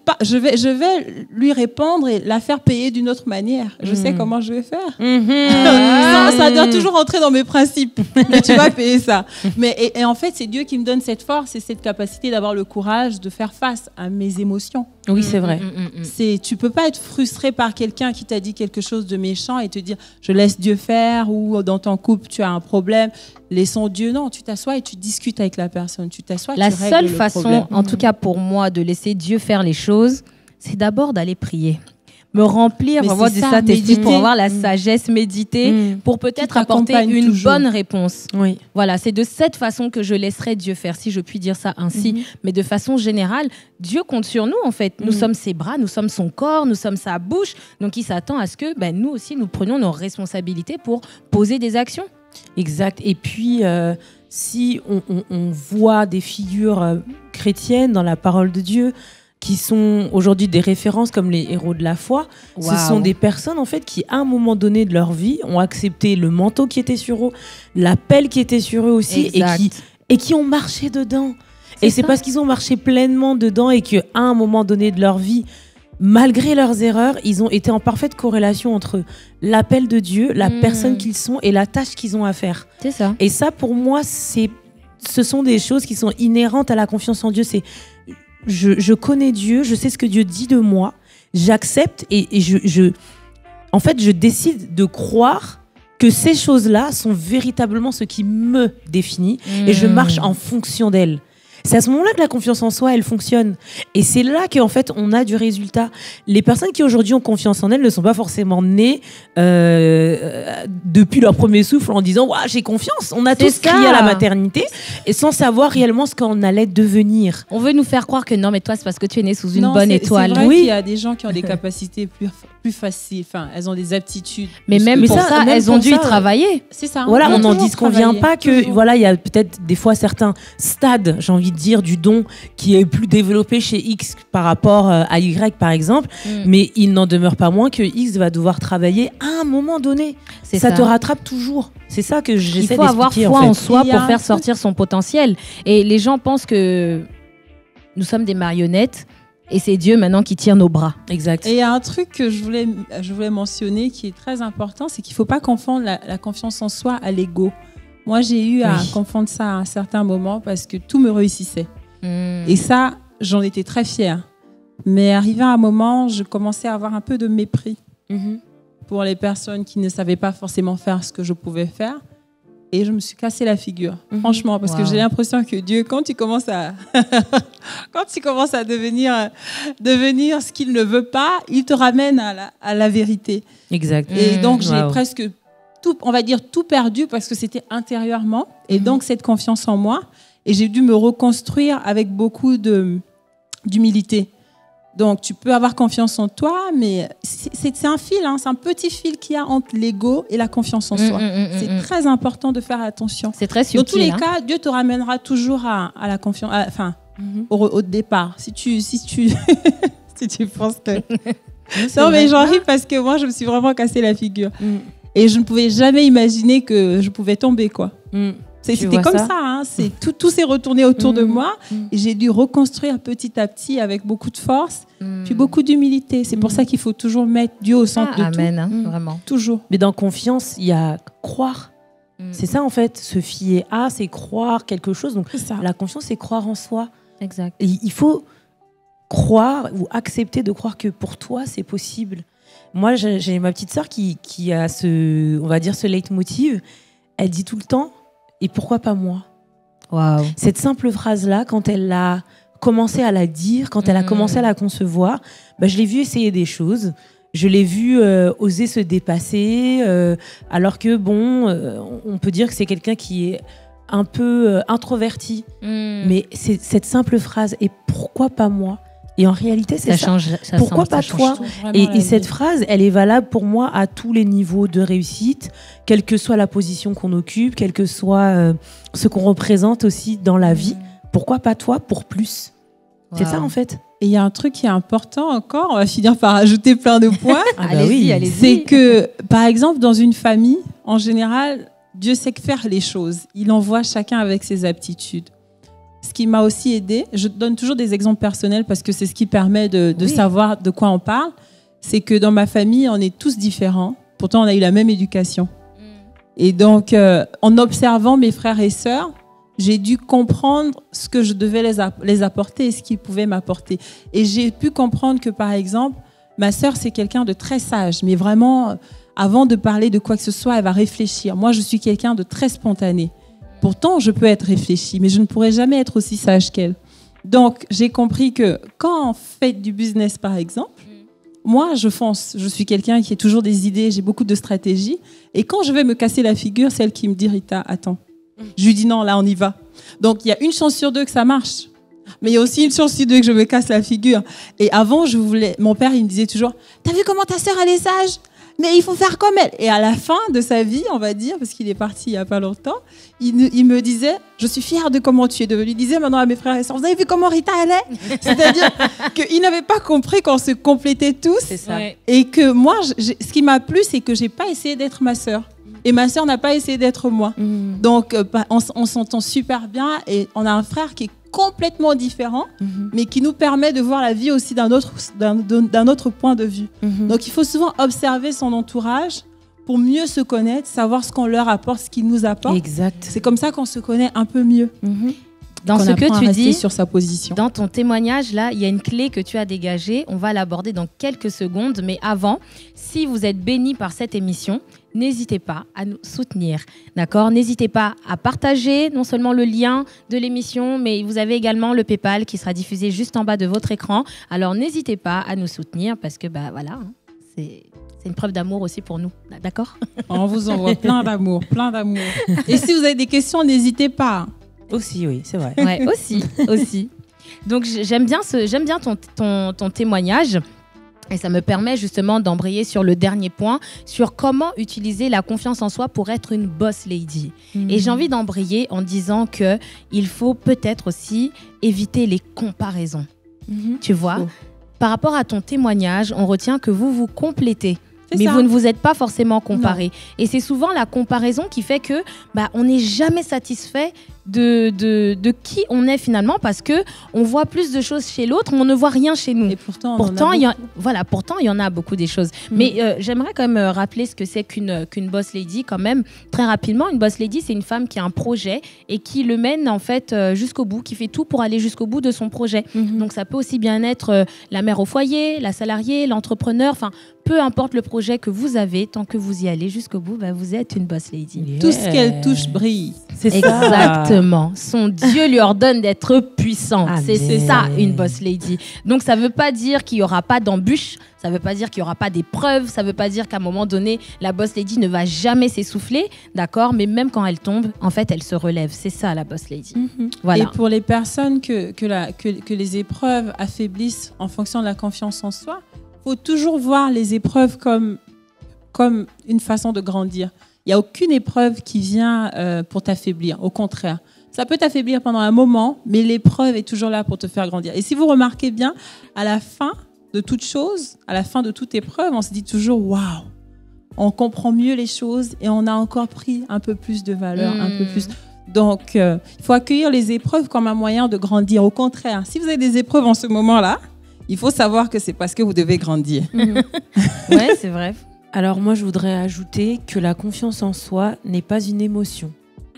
pas, je vais, je vais lui répondre et la faire payer d'une autre manière. Je Mm. sais comment je vais faire. Mhm. ça, ça doit toujours entrer dans mes principes. Mais tu vas payer ça. Mais et, et en fait, c'est Dieu qui me donne cette force et cette capacité d'avoir le courage de faire face à mes émotions. Oui, c'est vrai. Mm, mm, mm. C'est, tu peux pas être frustré par quelqu'un qui t'a dit quelque chose de méchant et te dire je laisse Dieu faire, ou dans ton couple tu as un problème, laissons Dieu. Non, tu t'assois et tu discutes avec la personne. Tu t'assois, La tu règles seule le façon, problème. en tout cas pour moi, de laisser Dieu faire les choses, c'est d'abord d'aller prier. Me remplir Mais vraiment c'est du ça, Saint-Esprit méditer. pour avoir la Mm. sagesse, méditer, Mm. pour peut-être Qui apporter t'accompagne une toujours. bonne réponse. Oui. Voilà, c'est de cette façon que je laisserai Dieu faire, si je puis dire ça ainsi. Mhm. Mais de façon générale, Dieu compte sur nous, en fait. Nous Mhm. sommes ses bras, nous sommes son corps, nous sommes sa bouche. Donc, il s'attend à ce que ben, nous aussi, nous prenions nos responsabilités pour poser des actions. Exact. Et puis, euh, si on, on- on voit des figures euh, chrétiennes dans la parole de Dieu qui sont aujourd'hui des références comme les héros de la foi, ce Waouh. sont des personnes en fait qui, à un moment donné de leur vie, ont accepté le manteau qui était sur eux, l'appel qui était sur eux aussi, et Exact. qui, et qui ont marché dedans. C'est Et c'est ça. parce qu'ils ont marché pleinement dedans et qu'à un moment donné de leur vie, malgré leurs erreurs, ils ont été en parfaite corrélation entre l'appel de Dieu, la Mm. personne qu'ils sont et la tâche qu'ils ont à faire. C'est ça. Et ça, pour moi, c'est, ce sont des choses qui sont inhérentes à la confiance en Dieu. C'est, je, je connais Dieu, je sais ce que Dieu dit de moi, j'accepte et, et je, je, en fait, je décide de croire que ces choses-là sont véritablement ce qui me définit et je Mm. marche en fonction d'elles. C'est à ce moment-là que la confiance en soi, elle fonctionne. Et c'est là qu'en fait, on a du résultat. Les personnes qui aujourd'hui ont confiance en elles ne sont pas forcément nées euh, depuis leur premier souffle en disant « j'ai confiance ». On a C'est tous crié ça. à la maternité et sans savoir réellement ce qu'on allait devenir. On veut nous faire croire que non, mais toi, c'est parce que tu es né sous une Non, bonne c'est- étoile. C'est vrai Oui. qu'il y a des gens qui ont des capacités plus, plus faciles. Enfin, elles ont des aptitudes. Mais plus même Mais pour ça, ça, même elles ont pour dû ça, y travailler. C'est ça. Voilà, on n'en toujours disconvient travailler, pas que toujours. voilà, il y a peut-être des fois certains stades, j'ai envie de dire, du don qui est plus développé chez X par rapport euh, à Y par exemple, Mm. mais il n'en demeure pas moins que X va devoir travailler à un moment donné. C'est Ça, ça. te rattrape toujours. C'est ça que Il j'essaie faut avoir d'expliquer foi en en, fait. soi Il y a pour un faire truc- sortir son potentiel. Et les gens pensent que nous sommes des marionnettes et c'est Dieu maintenant qui tire nos bras. Exact. Et il y a un truc que je voulais, je voulais mentionner qui est très important, c'est qu'il ne faut pas confondre la, la confiance en soi à l'ego. Moi, j'ai eu à Oui. confondre ça à un certain moment parce que tout me réussissait. Mm. Et ça, j'en étais très fière. Mais arrivé à un moment, je commençais à avoir un peu de mépris Mhm. pour les personnes qui ne savaient pas forcément faire ce que je pouvais faire. Et je me suis cassé la figure, Mhm. franchement, parce Wow. que j'ai l'impression que Dieu, quand tu commences à, quand tu commences à devenir, devenir ce qu'il ne veut pas, il te ramène à la, à la vérité. Exact. Et Mm. donc, j'ai Wow. presque tout, on va dire, tout perdu parce que c'était intérieurement. Et Mhm. donc, cette confiance en moi. Et j'ai dû me reconstruire avec beaucoup de, d'humilité. Donc, tu peux avoir confiance en toi, mais c'est, c'est, c'est un fil, hein, c'est un petit fil qu'il y a entre l'ego et la confiance en Mm, soi. mm, mm, C'est mm. très important de faire attention. C'est très subtil. Dans tous les hein. cas, Dieu te ramènera toujours à, à la confiance, à- enfin, Mhm. au, au départ. Si tu, si tu, si tu penses que... C'est Non, vrai. mais j'en ris parce que moi, je me suis vraiment cassé la figure. Mm. Et je ne pouvais jamais imaginer que je pouvais tomber, quoi. Mm. C'est- Tu C'était vois comme ça ça, hein. C'est, tout, tout s'est retourné autour de Mm. moi. Mm. Et j'ai dû reconstruire petit à petit avec beaucoup de force, Mm. puis beaucoup d'humilité. C'est pour Mm. ça qu'il faut toujours mettre Dieu au centre Ah, de amen, hein, Mm. vraiment. tout. Toujours. Mais dans confiance, il y a croire. Mm. C'est ça en fait. Se fier à, c'est croire quelque chose. Donc C'est ça. la confiance, c'est croire en soi. Exact. Et il faut croire ou accepter de croire que pour toi, c'est possible. Moi, j'ai j'ai ma petite sœur qui, qui a ce, on va dire, ce leitmotiv. Elle dit tout le temps, et pourquoi pas moi? Waouh. Cette simple phrase-là, quand elle a commencé à la dire, quand elle a Mm. commencé à la concevoir, bah, je l'ai vue essayer des choses. Je l'ai vue euh, oser se dépasser, euh, alors que, bon, euh, on peut dire que c'est quelqu'un qui est un peu euh, introverti. Mm. Mais c'est cette simple phrase, et pourquoi pas moi? Et en réalité, c'est ça ça. change. Ça Pourquoi change, ça pas change toi tout. Vraiment Et, la et cette vie. phrase, elle est valable pour moi à tous les niveaux de réussite, quelle que soit la position qu'on occupe, quel que soit euh, ce qu'on représente aussi dans la vie. Pourquoi pas toi pour plus? C'est Wow. ça en fait. Et il y a un truc qui est important encore, on va finir par ajouter plein de points. Ah bah Allez-y, oui. allez-y. C'est que, par exemple, dans une famille, en général, Dieu sait que faire les choses. Il envoie chacun avec ses aptitudes. Ce qui m'a aussi aidée, je donne toujours des exemples personnels parce que c'est ce qui permet de, de Oui. savoir de quoi on parle, c'est que dans ma famille, on est tous différents. Pourtant, on a eu la même éducation. Et donc, euh, en observant mes frères et sœurs, j'ai dû comprendre ce que je devais les, app- les apporter et ce qu'ils pouvaient m'apporter. Et j'ai pu comprendre que, par exemple, ma sœur, c'est quelqu'un de très sage, mais vraiment, avant de parler de quoi que ce soit, elle va réfléchir. Moi, je suis quelqu'un de très spontané. Pourtant, je peux être réfléchie, mais je ne pourrais jamais être aussi sage qu'elle. Donc, j'ai compris que quand on fait du business, par exemple, moi, je fonce. Je suis quelqu'un qui a toujours des idées, j'ai beaucoup de stratégies. Et quand je vais me casser la figure, c'est elle qui me dit, Rita, attends. Je lui dis non, là, on y va. Donc, il y a une chance sur deux que ça marche. Mais il y a aussi une chance sur deux que je me casse la figure. Et avant, je voulais, mon père, il me disait toujours, t'as vu comment ta sœur, elle est sage? Mais il faut faire comme elle. Et à la fin de sa vie, on va dire, parce qu'il est parti il n'y a pas longtemps, il, ne- il me disait, je suis fière de comment tu es devenue. Il disait maintenant à mes frères et sœurs, vous avez vu comment Rita, elle est? C'est-à-dire qu'il n'avait pas compris qu'on se complétait tous. C'est ça. Ouais. Et que moi, j'ai- ce qui m'a plu, c'est que j'ai pas essayé d'être ma sœur. Et ma sœur n'a pas essayé d'être moi. Mhm. Donc, euh, bah, on, s- on s'entend super bien et on a un frère qui est complètement différent, Mhm. mais qui nous permet de voir la vie aussi d'un autre, d'un, d'un autre point de vue. Mhm. Donc, il faut souvent observer son entourage pour mieux se connaître, savoir ce qu'on leur apporte, ce qu'ils nous apportent. Exact. C'est comme ça qu'on se connaît un peu mieux. Mhm. Dans qu'on ce apprend que à tu rester dis, sur sa position. dans ton témoignage, là, il y a une clé que tu as dégagée. On va l'aborder dans quelques secondes. Mais avant, si vous êtes béni par cette émission, n'hésitez pas à nous soutenir. D'accord? N'hésitez pas à partager non seulement le lien de l'émission, mais vous avez également le PayPal qui sera diffusé juste en bas de votre écran. Alors, n'hésitez pas à nous soutenir parce que, bah voilà, hein, c'est... C'est une preuve d'amour aussi pour nous, d'accord? On vous envoie plein d'amour, plein d'amour. Et si vous avez des questions, n'hésitez pas. Aussi, oui, c'est vrai. Ouais, aussi, aussi. Donc j- j'aime bien, ce, j'aime bien ton, ton, ton témoignage. Et ça me permet justement d'embrayer sur le dernier point, sur comment utiliser la confiance en soi pour être une boss lady. Et j'ai envie d'embrayer en disant que il faut peut-être aussi éviter les comparaisons. Mhm. Tu vois, Oh. par rapport à ton témoignage, on retient que vous vous complétez. C'est Mais ça. vous ne vous êtes pas forcément comparé. Et c'est souvent la comparaison qui fait que bah, on n'est jamais satisfait de, de, de qui on est finalement parce que on voit plus de choses chez l'autre, mais on ne voit rien chez nous. Et pourtant, on Pourtant, en a il y a, beaucoup. voilà, pourtant, il y en a beaucoup des choses. Mm. Mais euh, j'aimerais quand même euh, rappeler ce que c'est qu'une qu'une boss lady quand même. Très rapidement, une boss lady, c'est une femme qui a un projet et qui le mène en fait euh, jusqu'au bout, qui fait tout pour aller jusqu'au bout de son projet. Mhm. Donc ça peut aussi bien être euh, la mère au foyer, la salariée, l'entrepreneur, enfin peu importe le projet que vous avez, tant que vous y allez jusqu'au bout, bah, vous êtes une boss lady. Tout ce qu'elle touche brille. C'est ça. Exactement. Son Dieu lui ordonne d'être puissant. Amen. C'est c'est ça, une boss lady. Donc, ça ne veut pas dire qu'il n'y aura pas d'embûches. Ça ne veut pas dire qu'il n'y aura pas d'épreuves. Ça ne veut pas dire qu'à un moment donné, la boss lady ne va jamais s'essouffler. D'accord? Mais même quand elle tombe, en fait, elle se relève. C'est ça, la boss lady. Mhm. Voilà. Et pour les personnes que, que, la, que, que les épreuves affaiblissent en fonction de la confiance en soi, il faut toujours voir les épreuves comme, comme une façon de grandir. Il n'y a aucune épreuve qui vient euh, pour t'affaiblir. Au contraire, ça peut t'affaiblir pendant un moment, mais l'épreuve est toujours là pour te faire grandir. Et si vous remarquez bien, à la fin de toute chose, à la fin de toute épreuve, on se dit toujours « waouh ». On comprend mieux les choses et on a encore pris un peu plus de valeur, Mm. un peu plus. Donc, euh, il faut accueillir les épreuves comme un moyen de grandir. Au contraire, si vous avez des épreuves en ce moment-là, il faut savoir que c'est parce que vous devez grandir. Ouais, c'est vrai. Alors moi, je voudrais ajouter que la confiance en soi n'est pas une émotion.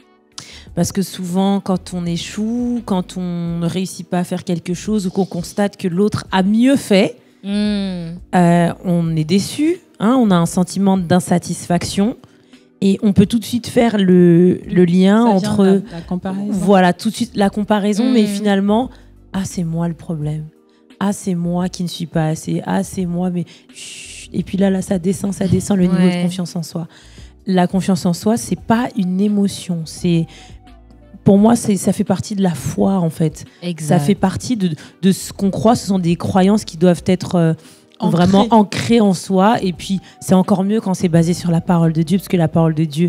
Parce que souvent, quand on échoue, quand on ne réussit pas à faire quelque chose ou qu'on constate que l'autre a mieux fait, Mm. euh, on est déçu, hein, on a un sentiment d'insatisfaction et on peut tout de suite faire le, le lien Ça vient entre, de la, la comparaison. voilà, tout de suite la comparaison, Mm. mais finalement, ah, c'est moi le problème. Ah, c'est moi qui ne suis pas assez. Ah, c'est moi, mais... chut. Et puis là, là, ça descend, ça descend le niveau Ouais. de confiance en soi. La confiance en soi, c'est pas une émotion. C'est... Pour moi, c'est, ça fait partie de la foi, en fait. Exact. Ça fait partie de, de ce qu'on croit. Ce sont des croyances qui doivent être euh, Ancrées. vraiment ancrées en soi. Et puis, c'est encore mieux quand c'est basé sur la parole de Dieu, parce que la parole de Dieu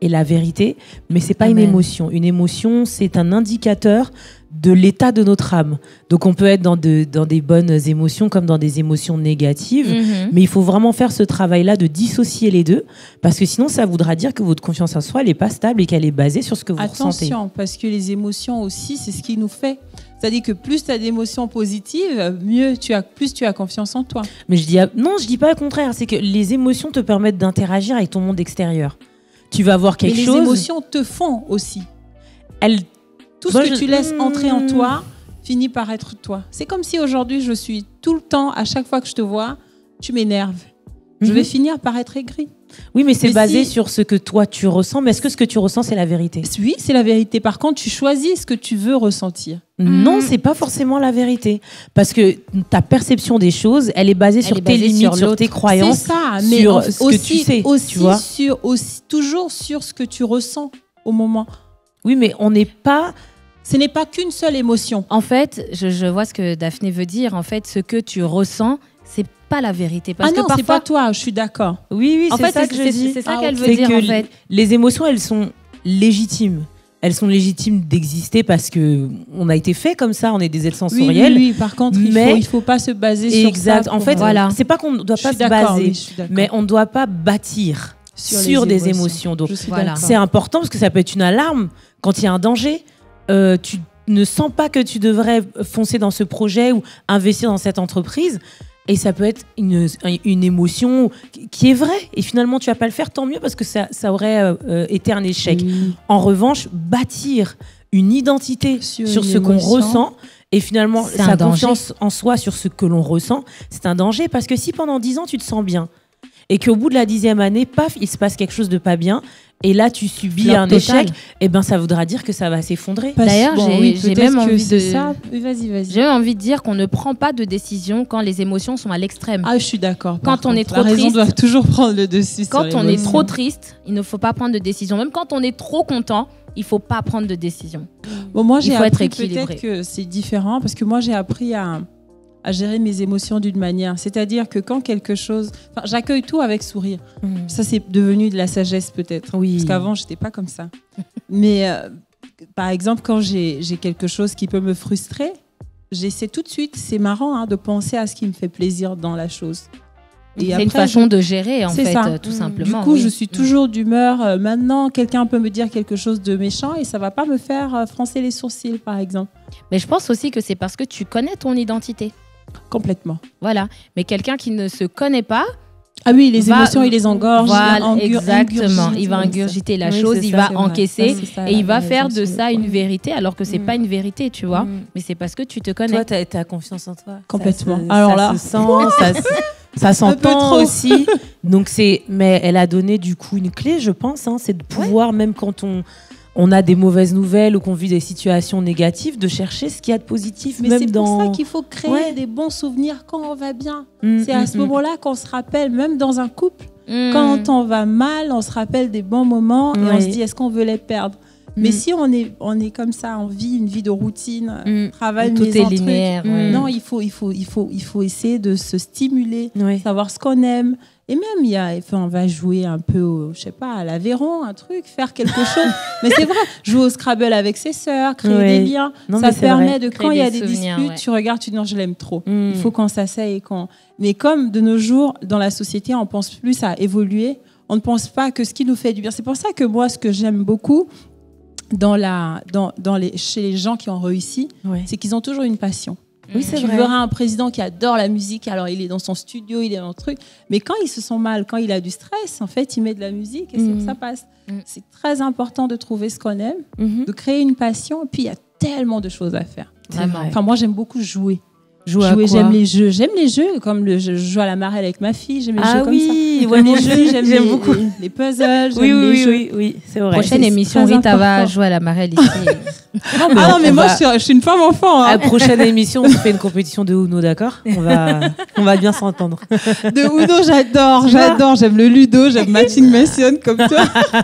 et la vérité, mais c'est pas Amen. une émotion. Une émotion, c'est un indicateur de l'état de notre âme. Donc on peut être dans, de, dans des bonnes émotions comme dans des émotions négatives, Mhm. mais il faut vraiment faire ce travail-là de dissocier les deux, parce que sinon ça voudra dire que votre confiance en soi, elle n'est pas stable et qu'elle est basée sur ce que vous ressentez. Attention, parce que les émotions aussi, c'est ce qui nous fait. C'est-à-dire que plus tu as d'émotions positives, mieux tu as, plus tu as confiance en toi. Mais je dis, non, je dis pas le contraire, c'est que les émotions te permettent d'interagir avec ton monde extérieur. Tu vas voir quelque Mais les chose, émotions te font aussi. elles Tout Moi, ce que je- tu laisses entrer en Hmm. toi finit par être toi. C'est comme si aujourd'hui, je suis tout le temps, à chaque fois que je te vois, tu m'énerves. Je Mhm. vais finir par être aigrie. Oui, mais c'est Mais basé si- sur ce que toi tu ressens. Mais est-ce que ce que tu ressens, c'est la vérité? Oui, c'est la vérité. Par contre, tu choisis ce que tu veux ressentir. Non, c'est pas forcément la vérité. Parce que ta perception des choses, elle est basée sur est tes basée limites, sur sur, l'autre. tes croyances. C'est ça, mais sur en- ce que aussi, tu sais, aussi tu vois. sur, aussi, toujours sur ce que tu ressens au moment. Oui, mais on n'est pas... Ce n'est pas qu'une seule émotion. En fait, je, je vois ce que Daphné veut dire. En fait, ce que tu ressens, c'est pas la vérité. Parce ah non, que c'est parfois, pas toi, je suis d'accord. Oui, oui, en c'est fait, ça c'est que je c'est- dis. c'est ça Ah, qu'elle ok. veut C'est dire que en fait. les émotions, elles sont légitimes. Elles sont légitimes d'exister parce que on a été fait comme ça, on est des êtres Oui, oui, sensoriels. oui. Par contre, il mais- faut, il faut pas se baser sur Exact. ça. En pour- fait, Voilà. c'est pas qu'on ne doit Je pas suis se d'accord, baser, oui, je suis d'accord. mais on ne doit pas bâtir sur, Sur les des émotions. émotions. Donc, Je suis Voilà. d'accord. c'est important parce que ça peut être une alarme quand il y a un danger. Euh, tu ne sens pas que tu devrais foncer dans ce projet ou investir dans cette entreprise. Et ça peut être une, une émotion qui est vraie. Et finalement, tu vas pas le faire, tant mieux, parce que ça, ça aurait euh, été un échec. Oui. En revanche, bâtir une identité Sur sur, une ce qu'on émotion, ressent et finalement c'est un sa danger. confiance en soi sur ce que l'on ressent, c'est un danger. Parce que si pendant dix ans, tu te sens bien et qu'au bout de la dixième année, paf, il se passe quelque chose de pas bien, et là, tu subis Flop un total. échec, et ben ça voudra dire que ça va s'effondrer. Parce- D'ailleurs, j'ai- oui, j'ai peut-être même que envie c'est de- ça. Oui, Vas-y, vas-y. J'ai même envie de dire qu'on ne prend pas de décision quand les émotions sont à l'extrême. Ah, je suis d'accord. par Quand on contre. est trop La raison triste- doit toujours prendre le dessus. sur Quand on est l'émotion. trop triste, il ne faut pas prendre de décision. Même quand on est trop content, il faut pas prendre de décision. Bon, moi, j'ai Il faut être appris équilibré. peut-être que c'est différent parce que moi, j'ai appris à, à gérer mes émotions d'une manière. C'est-à-dire que quand quelque chose. Enfin, j'accueille tout avec sourire. Mm. Ça, c'est devenu de la sagesse peut-être. Oui. Parce qu'avant, j'étais pas comme ça. Mais euh, par exemple, quand j'ai j'ai quelque chose qui peut me frustrer, j'essaie tout de suite, c'est marrant, hein, de penser à ce qui me fait plaisir dans la chose. Et C'est après, une façon je- de gérer, en C'est fait, ça. euh, tout Mm. simplement. Du coup, oui. je suis toujours d'humeur. euh, maintenant, quelqu'un peut me dire quelque chose de méchant et ça va pas me faire euh, froncer les sourcils, par exemple. Mais je pense aussi que c'est parce que tu connais ton identité. Complètement. Voilà. Mais quelqu'un qui ne se connaît pas, Ah oui, les va- émotions, il les engorge. voilà, il engur- exactement. ingurgite, Il va oui, ingurgiter la Oui, chose, c'est il ça, va c'est vrai. encaisser Ça, c'est ça, et il la va faire raison de sur ça le une point. vérité alors que c'est Mm. pas une vérité, tu vois. Mm. Mais c'est parce que tu te connais. Toi, t'as as confiance en toi. Complètement. Ça se- Alors ça là. se sent, ça, se- ça peu s'entend trop. aussi. Donc c'est, mais elle a donné du coup une clé, je pense, hein, c'est de pouvoir, même quand on on a des mauvaises nouvelles ou qu'on vit des situations négatives, de chercher ce qu'il y a de positif, Mais même c'est dans. pour ça qu'il faut créer Ouais. des bons souvenirs quand on va bien. Mm, C'est à mm, ce mm. moment-là qu'on se rappelle, même dans un couple, Mm. quand on va mal, on se rappelle des bons moments et on Ouais. se dit est-ce qu'on veut les perdre. Mais Mm. si on est, on est comme ça, on vit une vie de routine, Mm. travail, Tout maison, est truc, linéaire. Mm. ouais. non, il faut, il, faut, il, faut, il faut essayer de se stimuler, Ouais. savoir ce qu'on aime. Et même, il y a, enfin, on va jouer un peu, au, je sais pas, à l'Aveyron, un truc, faire quelque chose. Mais c'est vrai, jouer au Scrabble avec ses sœurs, créer Ouais. des liens. Non, ça mais c'est permet vrai. de, Créer quand il y a des des souvenirs, disputes, ouais. tu regardes, tu dis non, je l'aime trop. Mm. Il faut qu'on s'asseye et qu'on. Mais comme de nos jours, dans la société, on pense plus à évoluer, on ne pense pas que ce qui nous fait du bien. C'est pour ça que moi, ce que j'aime beaucoup dans la, dans, dans les, chez les gens qui ont réussi, Ouais. c'est qu'ils ont toujours une passion. Oui, c'est Tu vrai. verras un président qui adore la musique, alors il est dans son studio, il est dans le truc. Mais quand il se sent mal, quand il a du stress, en fait, il met de la musique et Mhm. c'est- ça passe. Mhm. C'est très important de trouver ce qu'on aime, Mhm. de créer une passion. Et puis, il y a tellement de choses à faire. C'est Vraiment. vrai. Enfin, moi, j'aime beaucoup jouer. Jouer à Jouer, quoi j'aime les jeux. J'aime les jeux, comme le jeu, je joue à la marelle avec ma fille, j'aime les Ah jeux comme ça. oui, J'aime ouais, moi les aussi, jeux, j'aime j'aime les, beaucoup. les, les puzzles, j'aime Oui, oui, les oui, jeux. oui, oui, c'est vrai. Prochaine c'est émission, très Rita va important. jouer à la marelle ici. Non, mais Ah non, on mais moi, va- je suis, je suis une femme enfant. À Hein. la prochaine émission, on se fait une compétition de Uno, d'accord? On va, on va bien s'entendre. De Uno, j'adore, Tu vois j'adore. J'aime le Ludo, j'aime Matching Mason comme toi.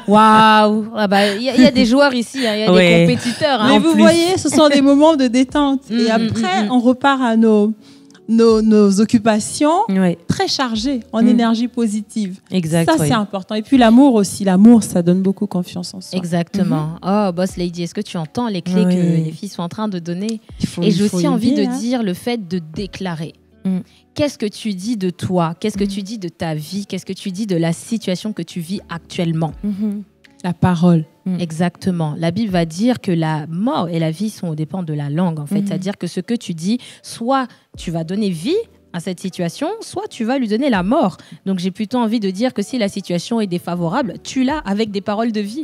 Waouh. Ah bah, il y, a- il y a des joueurs ici, hein, il y a Ouais. des compétiteurs. Mais hein. vous plus. voyez, ce sont des moments de détente. Mm, Et mm, après, mm, mm. on repart à nos, nos, nos occupations Ouais, très chargées en Mm. énergie positive. exact. Ça, ouais. c'est important. Et puis l'amour aussi. L'amour, ça donne beaucoup confiance en soi. Exactement. Oh, Boss Lady, est-ce que tu entends les clés Oui. que les filles sont en train de donner? Il faut- Et il j'ai faut aussi envie de aimer, hein. dire le fait de déclarer. Mm. Qu'est-ce que tu dis de toi? Qu'est-ce que tu dis de ta vie? Qu'est-ce que tu dis de la situation que tu vis actuellement? Mhm. La parole. Mm. Exactement. La Bible va dire que la mort et la vie sont au dépend de la langue, en fait. Mhm. C'est-à-dire que ce que tu dis, soit tu vas donner vie à cette situation, soit tu vas lui donner la mort. Donc j'ai plutôt envie de dire que si la situation est défavorable, tu l'as avec des paroles de vie.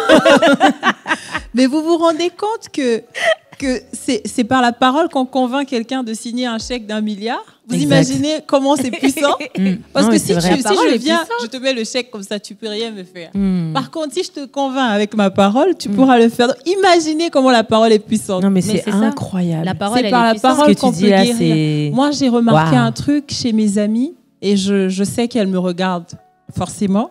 Mais vous vous rendez compte que, que c'est, c'est par la parole qu'on convainc quelqu'un de signer un chèque d'un milliard? Vous Exact. imaginez comment c'est puissant? Mm. Parce Non, que mais si, c'est tu, vrai. La si parole je est viens, puissante. je te mets le chèque comme ça, tu peux rien me faire. Mm. Par contre, si je te convainc avec ma parole, tu pourras le faire. Donc, imaginez comment la parole est puissante. Non, mais, Mais c'est c'est ça. incroyable. La parole, C'est elle par est la puissante. Ce parole que qu'on tu peut dis là, guérir. c'est. Moi, j'ai remarqué Wow. un truc chez mes amis et je, je sais qu'elles me regardent forcément.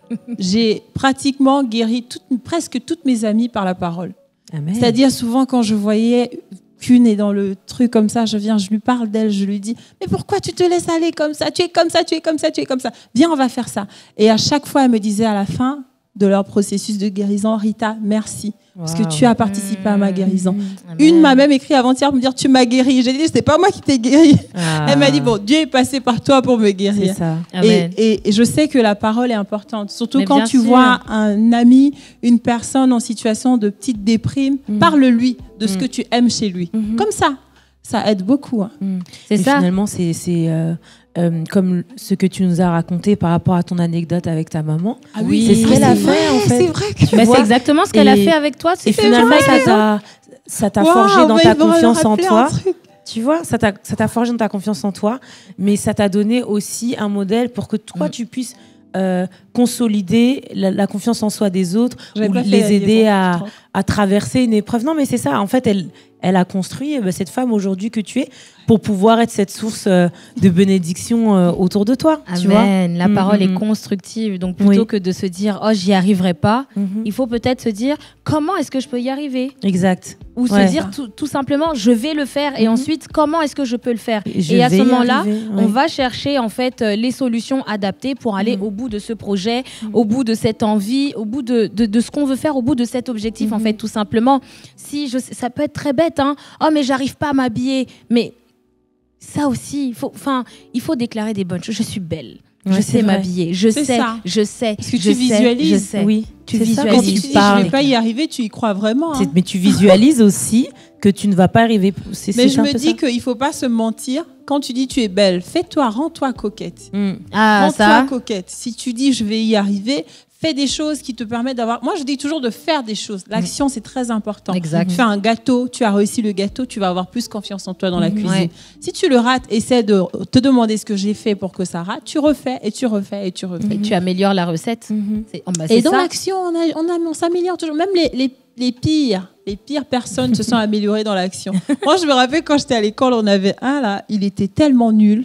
J'ai pratiquement guéri toutes- presque toutes mes amies par la parole. Amen. C'est-à-dire souvent quand je voyais qu'une est dans le truc comme ça, je viens, je lui parle d'elle, je lui dis « Mais pourquoi tu te laisses aller comme ça? Tu es comme ça, tu es comme ça, tu es comme ça. Viens, on va faire ça. » Et à chaque fois, elle me disait à la fin de leur processus de guérison, « Rita, merci, parce que Wow. tu as participé à ma guérison. Amen. Une m'a même écrit avant-hier pour me dire « Tu m'as guéri. » J'ai dit « C'est pas moi qui t'ai guéri. Ah. Elle m'a dit « Bon, Dieu est passé par toi pour me C'est guérir. » ça. Et, Amen. et- et je sais que la parole est importante, surtout Mais quand bien tu sûr. vois un ami, une personne en situation de petite déprime, Mm. parle-lui de ce Mm. que tu aimes chez lui. Mhm. Comme ça, ça aide beaucoup. hein. Mm. C'est Et ça. Finalement, c'est c'est, euh, euh, comme ce que tu nous as raconté par rapport à ton anecdote avec ta maman. Ah oui, c'est ce ah, qu'elle a c'est fait en fait. C'est vrai que... Tu Bah, vois c'est exactement ce qu'elle a Et- fait avec toi. C'est Et finalement, vrai. ça t'a ça t'a Waouh, forgé dans mais ta il va me confiance en rappeler un toi. truc. Tu vois, ça t'a ça t'a forgé dans ta confiance en toi, mais ça t'a donné aussi un modèle pour que toi, Mm. tu puisses euh, consolider la, la confiance en soi des autres J'avais ou pas fait les la aider liaison, à, je trouve. à traverser une épreuve. Non, mais c'est ça. En fait, elle, elle a construit eh ben, cette femme aujourd'hui que tu es pour pouvoir être cette source euh, de bénédiction euh, autour de toi. Tu vois. Amen. La Mm, parole mm, est mm. constructive. Donc plutôt Oui. que de se dire oh j'y arriverai pas, Mhm. il faut peut-être se dire comment est-ce que je peux y arriver, Exact. ou Ouais. se dire tout, tout simplement je vais le faire et Mhm. ensuite comment est-ce que je peux le faire. Je Et à vais ce y moment-là, arriver, on ouais. va chercher en fait euh, les solutions adaptées pour aller Mhm. au bout de ce projet, au bout de cette envie, au bout de, de, de ce qu'on veut faire, au bout de cet objectif en Mhm. fait tout simplement. Si je, ça peut être très bête, hein. Oh mais j'arrive pas à m'habiller, mais ça aussi, il faut, enfin, il faut déclarer des bonnes choses. Je suis belle. Ouais, je c'est sais vrai. m'habiller, je C'est sais, ça. je sais, Parce que je tu sais, visualises. je sais. Oui, Tu c'est ça, visualises. quand Quand tu tu te dis parles. je vais pas y arriver, tu y crois vraiment. hein. C'est- Mais tu visualises aussi que tu ne vas pas arriver. C'est, Mais c'est je un me peu dis ça. qu'il faut pas se mentir. Quand tu dis tu es belle, fais-toi, rends-toi coquette. Mm. Ah Rends-toi ça, coquette. Si tu dis je vais y arriver, fais des choses qui te permettent d'avoir. Moi, je dis toujours de faire des choses. L'action, c'est très important. exact. Tu fais un gâteau, tu as réussi le gâteau, tu vas avoir plus confiance en toi dans la Mhm. cuisine. Ouais. Si tu le rates, essaie de te demander ce que j'ai fait pour que ça rate. Tu refais et tu refais et tu refais. Et tu améliores la recette. Mhm. C'est, oh, bah, Et c'est dans ça. l'action, on, a- on, a- on s'améliore toujours. Même les, les, les pires, les pires personnes se sont améliorées dans l'action. Moi, je me rappelle quand j'étais à l'école, on avait un là, il était tellement nul.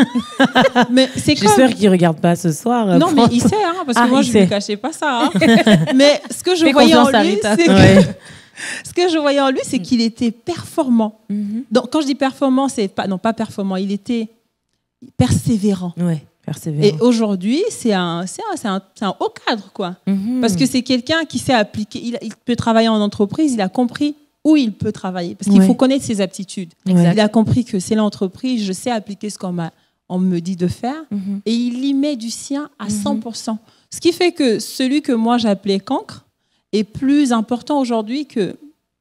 Mais c'est comme... J'espère qu'il ne regarde pas ce soir. Non, mais il sait, hein, parce que Ah, moi, il je ne lui sait. cachais pas ça. hein. Mais ce que je Fais voyais en confiance à lui, Rita. c'est que, Ouais. ce que je voyais en lui, c'est qu'il était performant. Mhm. Donc, quand je dis performant, c'est pas non pas performant, il était persévérant. Ouais, persévérant. Et aujourd'hui, c'est un, c'est un, c'est un, c'est un haut cadre, quoi. Mhm. Parce que c'est quelqu'un qui sait appliquer. Il, il peut travailler en entreprise, il a compris où il peut travailler. Parce qu'il Ouais. faut connaître ses aptitudes. Exact. Il a compris que c'est l'entreprise, je sais appliquer ce qu'on m'a, on me dit de faire. Mhm. Et il y met du sien à Mhm. cent pour cent. Ce qui fait que celui que moi j'appelais cancre est plus important aujourd'hui que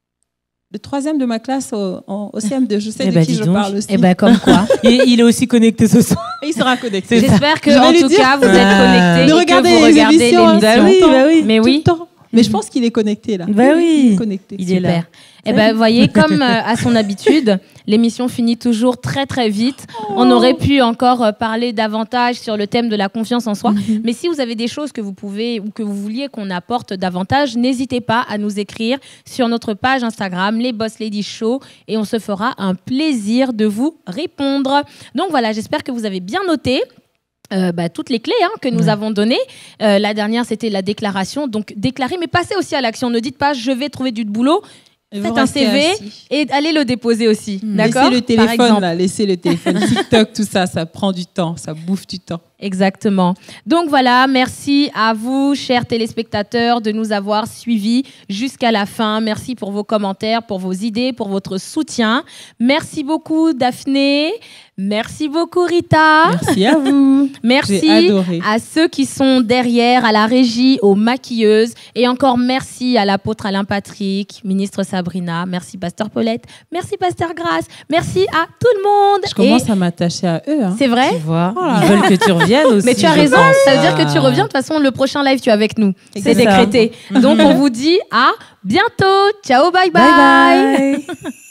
le troisième de ma classe au, en- au C M deux. Je sais Eh de ben, qui dis je donc. parle aussi. Et ben comme quoi. Et il est aussi connecté ce soir. Et il sera connecté. J'espère que Je vais en lui tout dire. cas vous êtes Ah. connectés De et regarder que vous les regardez émissions, l'émission. Bah oui, bah oui. Mais Tout oui. le temps. Mais je pense qu'il est connecté là. Bah oui. Il est connecté. Il est là. Super. Eh ben, vous voyez, comme euh, à son habitude, l'émission finit toujours très très vite. On aurait pu encore euh, parler davantage sur le thème de la confiance en soi. Mhm. Mais si vous avez des choses que vous pouvez ou que vous vouliez qu'on apporte davantage, n'hésitez pas à nous écrire sur notre page Instagram, les Boss Lady Show, et on se fera un plaisir de vous répondre. Donc voilà, j'espère que vous avez bien noté. Euh, bah, toutes les clés hein, que nous Ouais. avons données. Euh, la dernière, c'était la déclaration. Donc, déclarer, mais passez aussi à l'action. Ne dites pas, je vais trouver du boulot. Et faites vous un restez C V assis. et allez le déposer aussi. D'accord? Laissez le Par téléphone exemple. là, laissez le téléphone. TikTok, tout ça, ça prend du temps, ça bouffe du temps. Exactement. Donc voilà, merci à vous, chers téléspectateurs, de nous avoir suivis jusqu'à la fin. Merci pour vos commentaires, pour vos idées, pour votre soutien. Merci beaucoup, Daphné. Merci beaucoup, Rita. Merci à vous. Merci J'ai adoré. à ceux qui sont derrière, à la régie, aux maquilleuses. Et encore merci à l'apôtre Alain Patrick, ministre Sabrina. Merci, Pasteur Paulette. Merci, Pasteur Grace. Merci à tout le monde. Je commence Et à m'attacher à eux. Hein. c'est vrai? Tu vois, Voilà. ils veulent que tu reviennes aussi. Mais tu as je raison, pense. ça veut dire que tu Ah. reviens. De toute façon, le prochain live, tu es avec nous. C'est C'est ça. décrété. Donc, on vous dit à bientôt. Ciao, bye bye. Bye bye.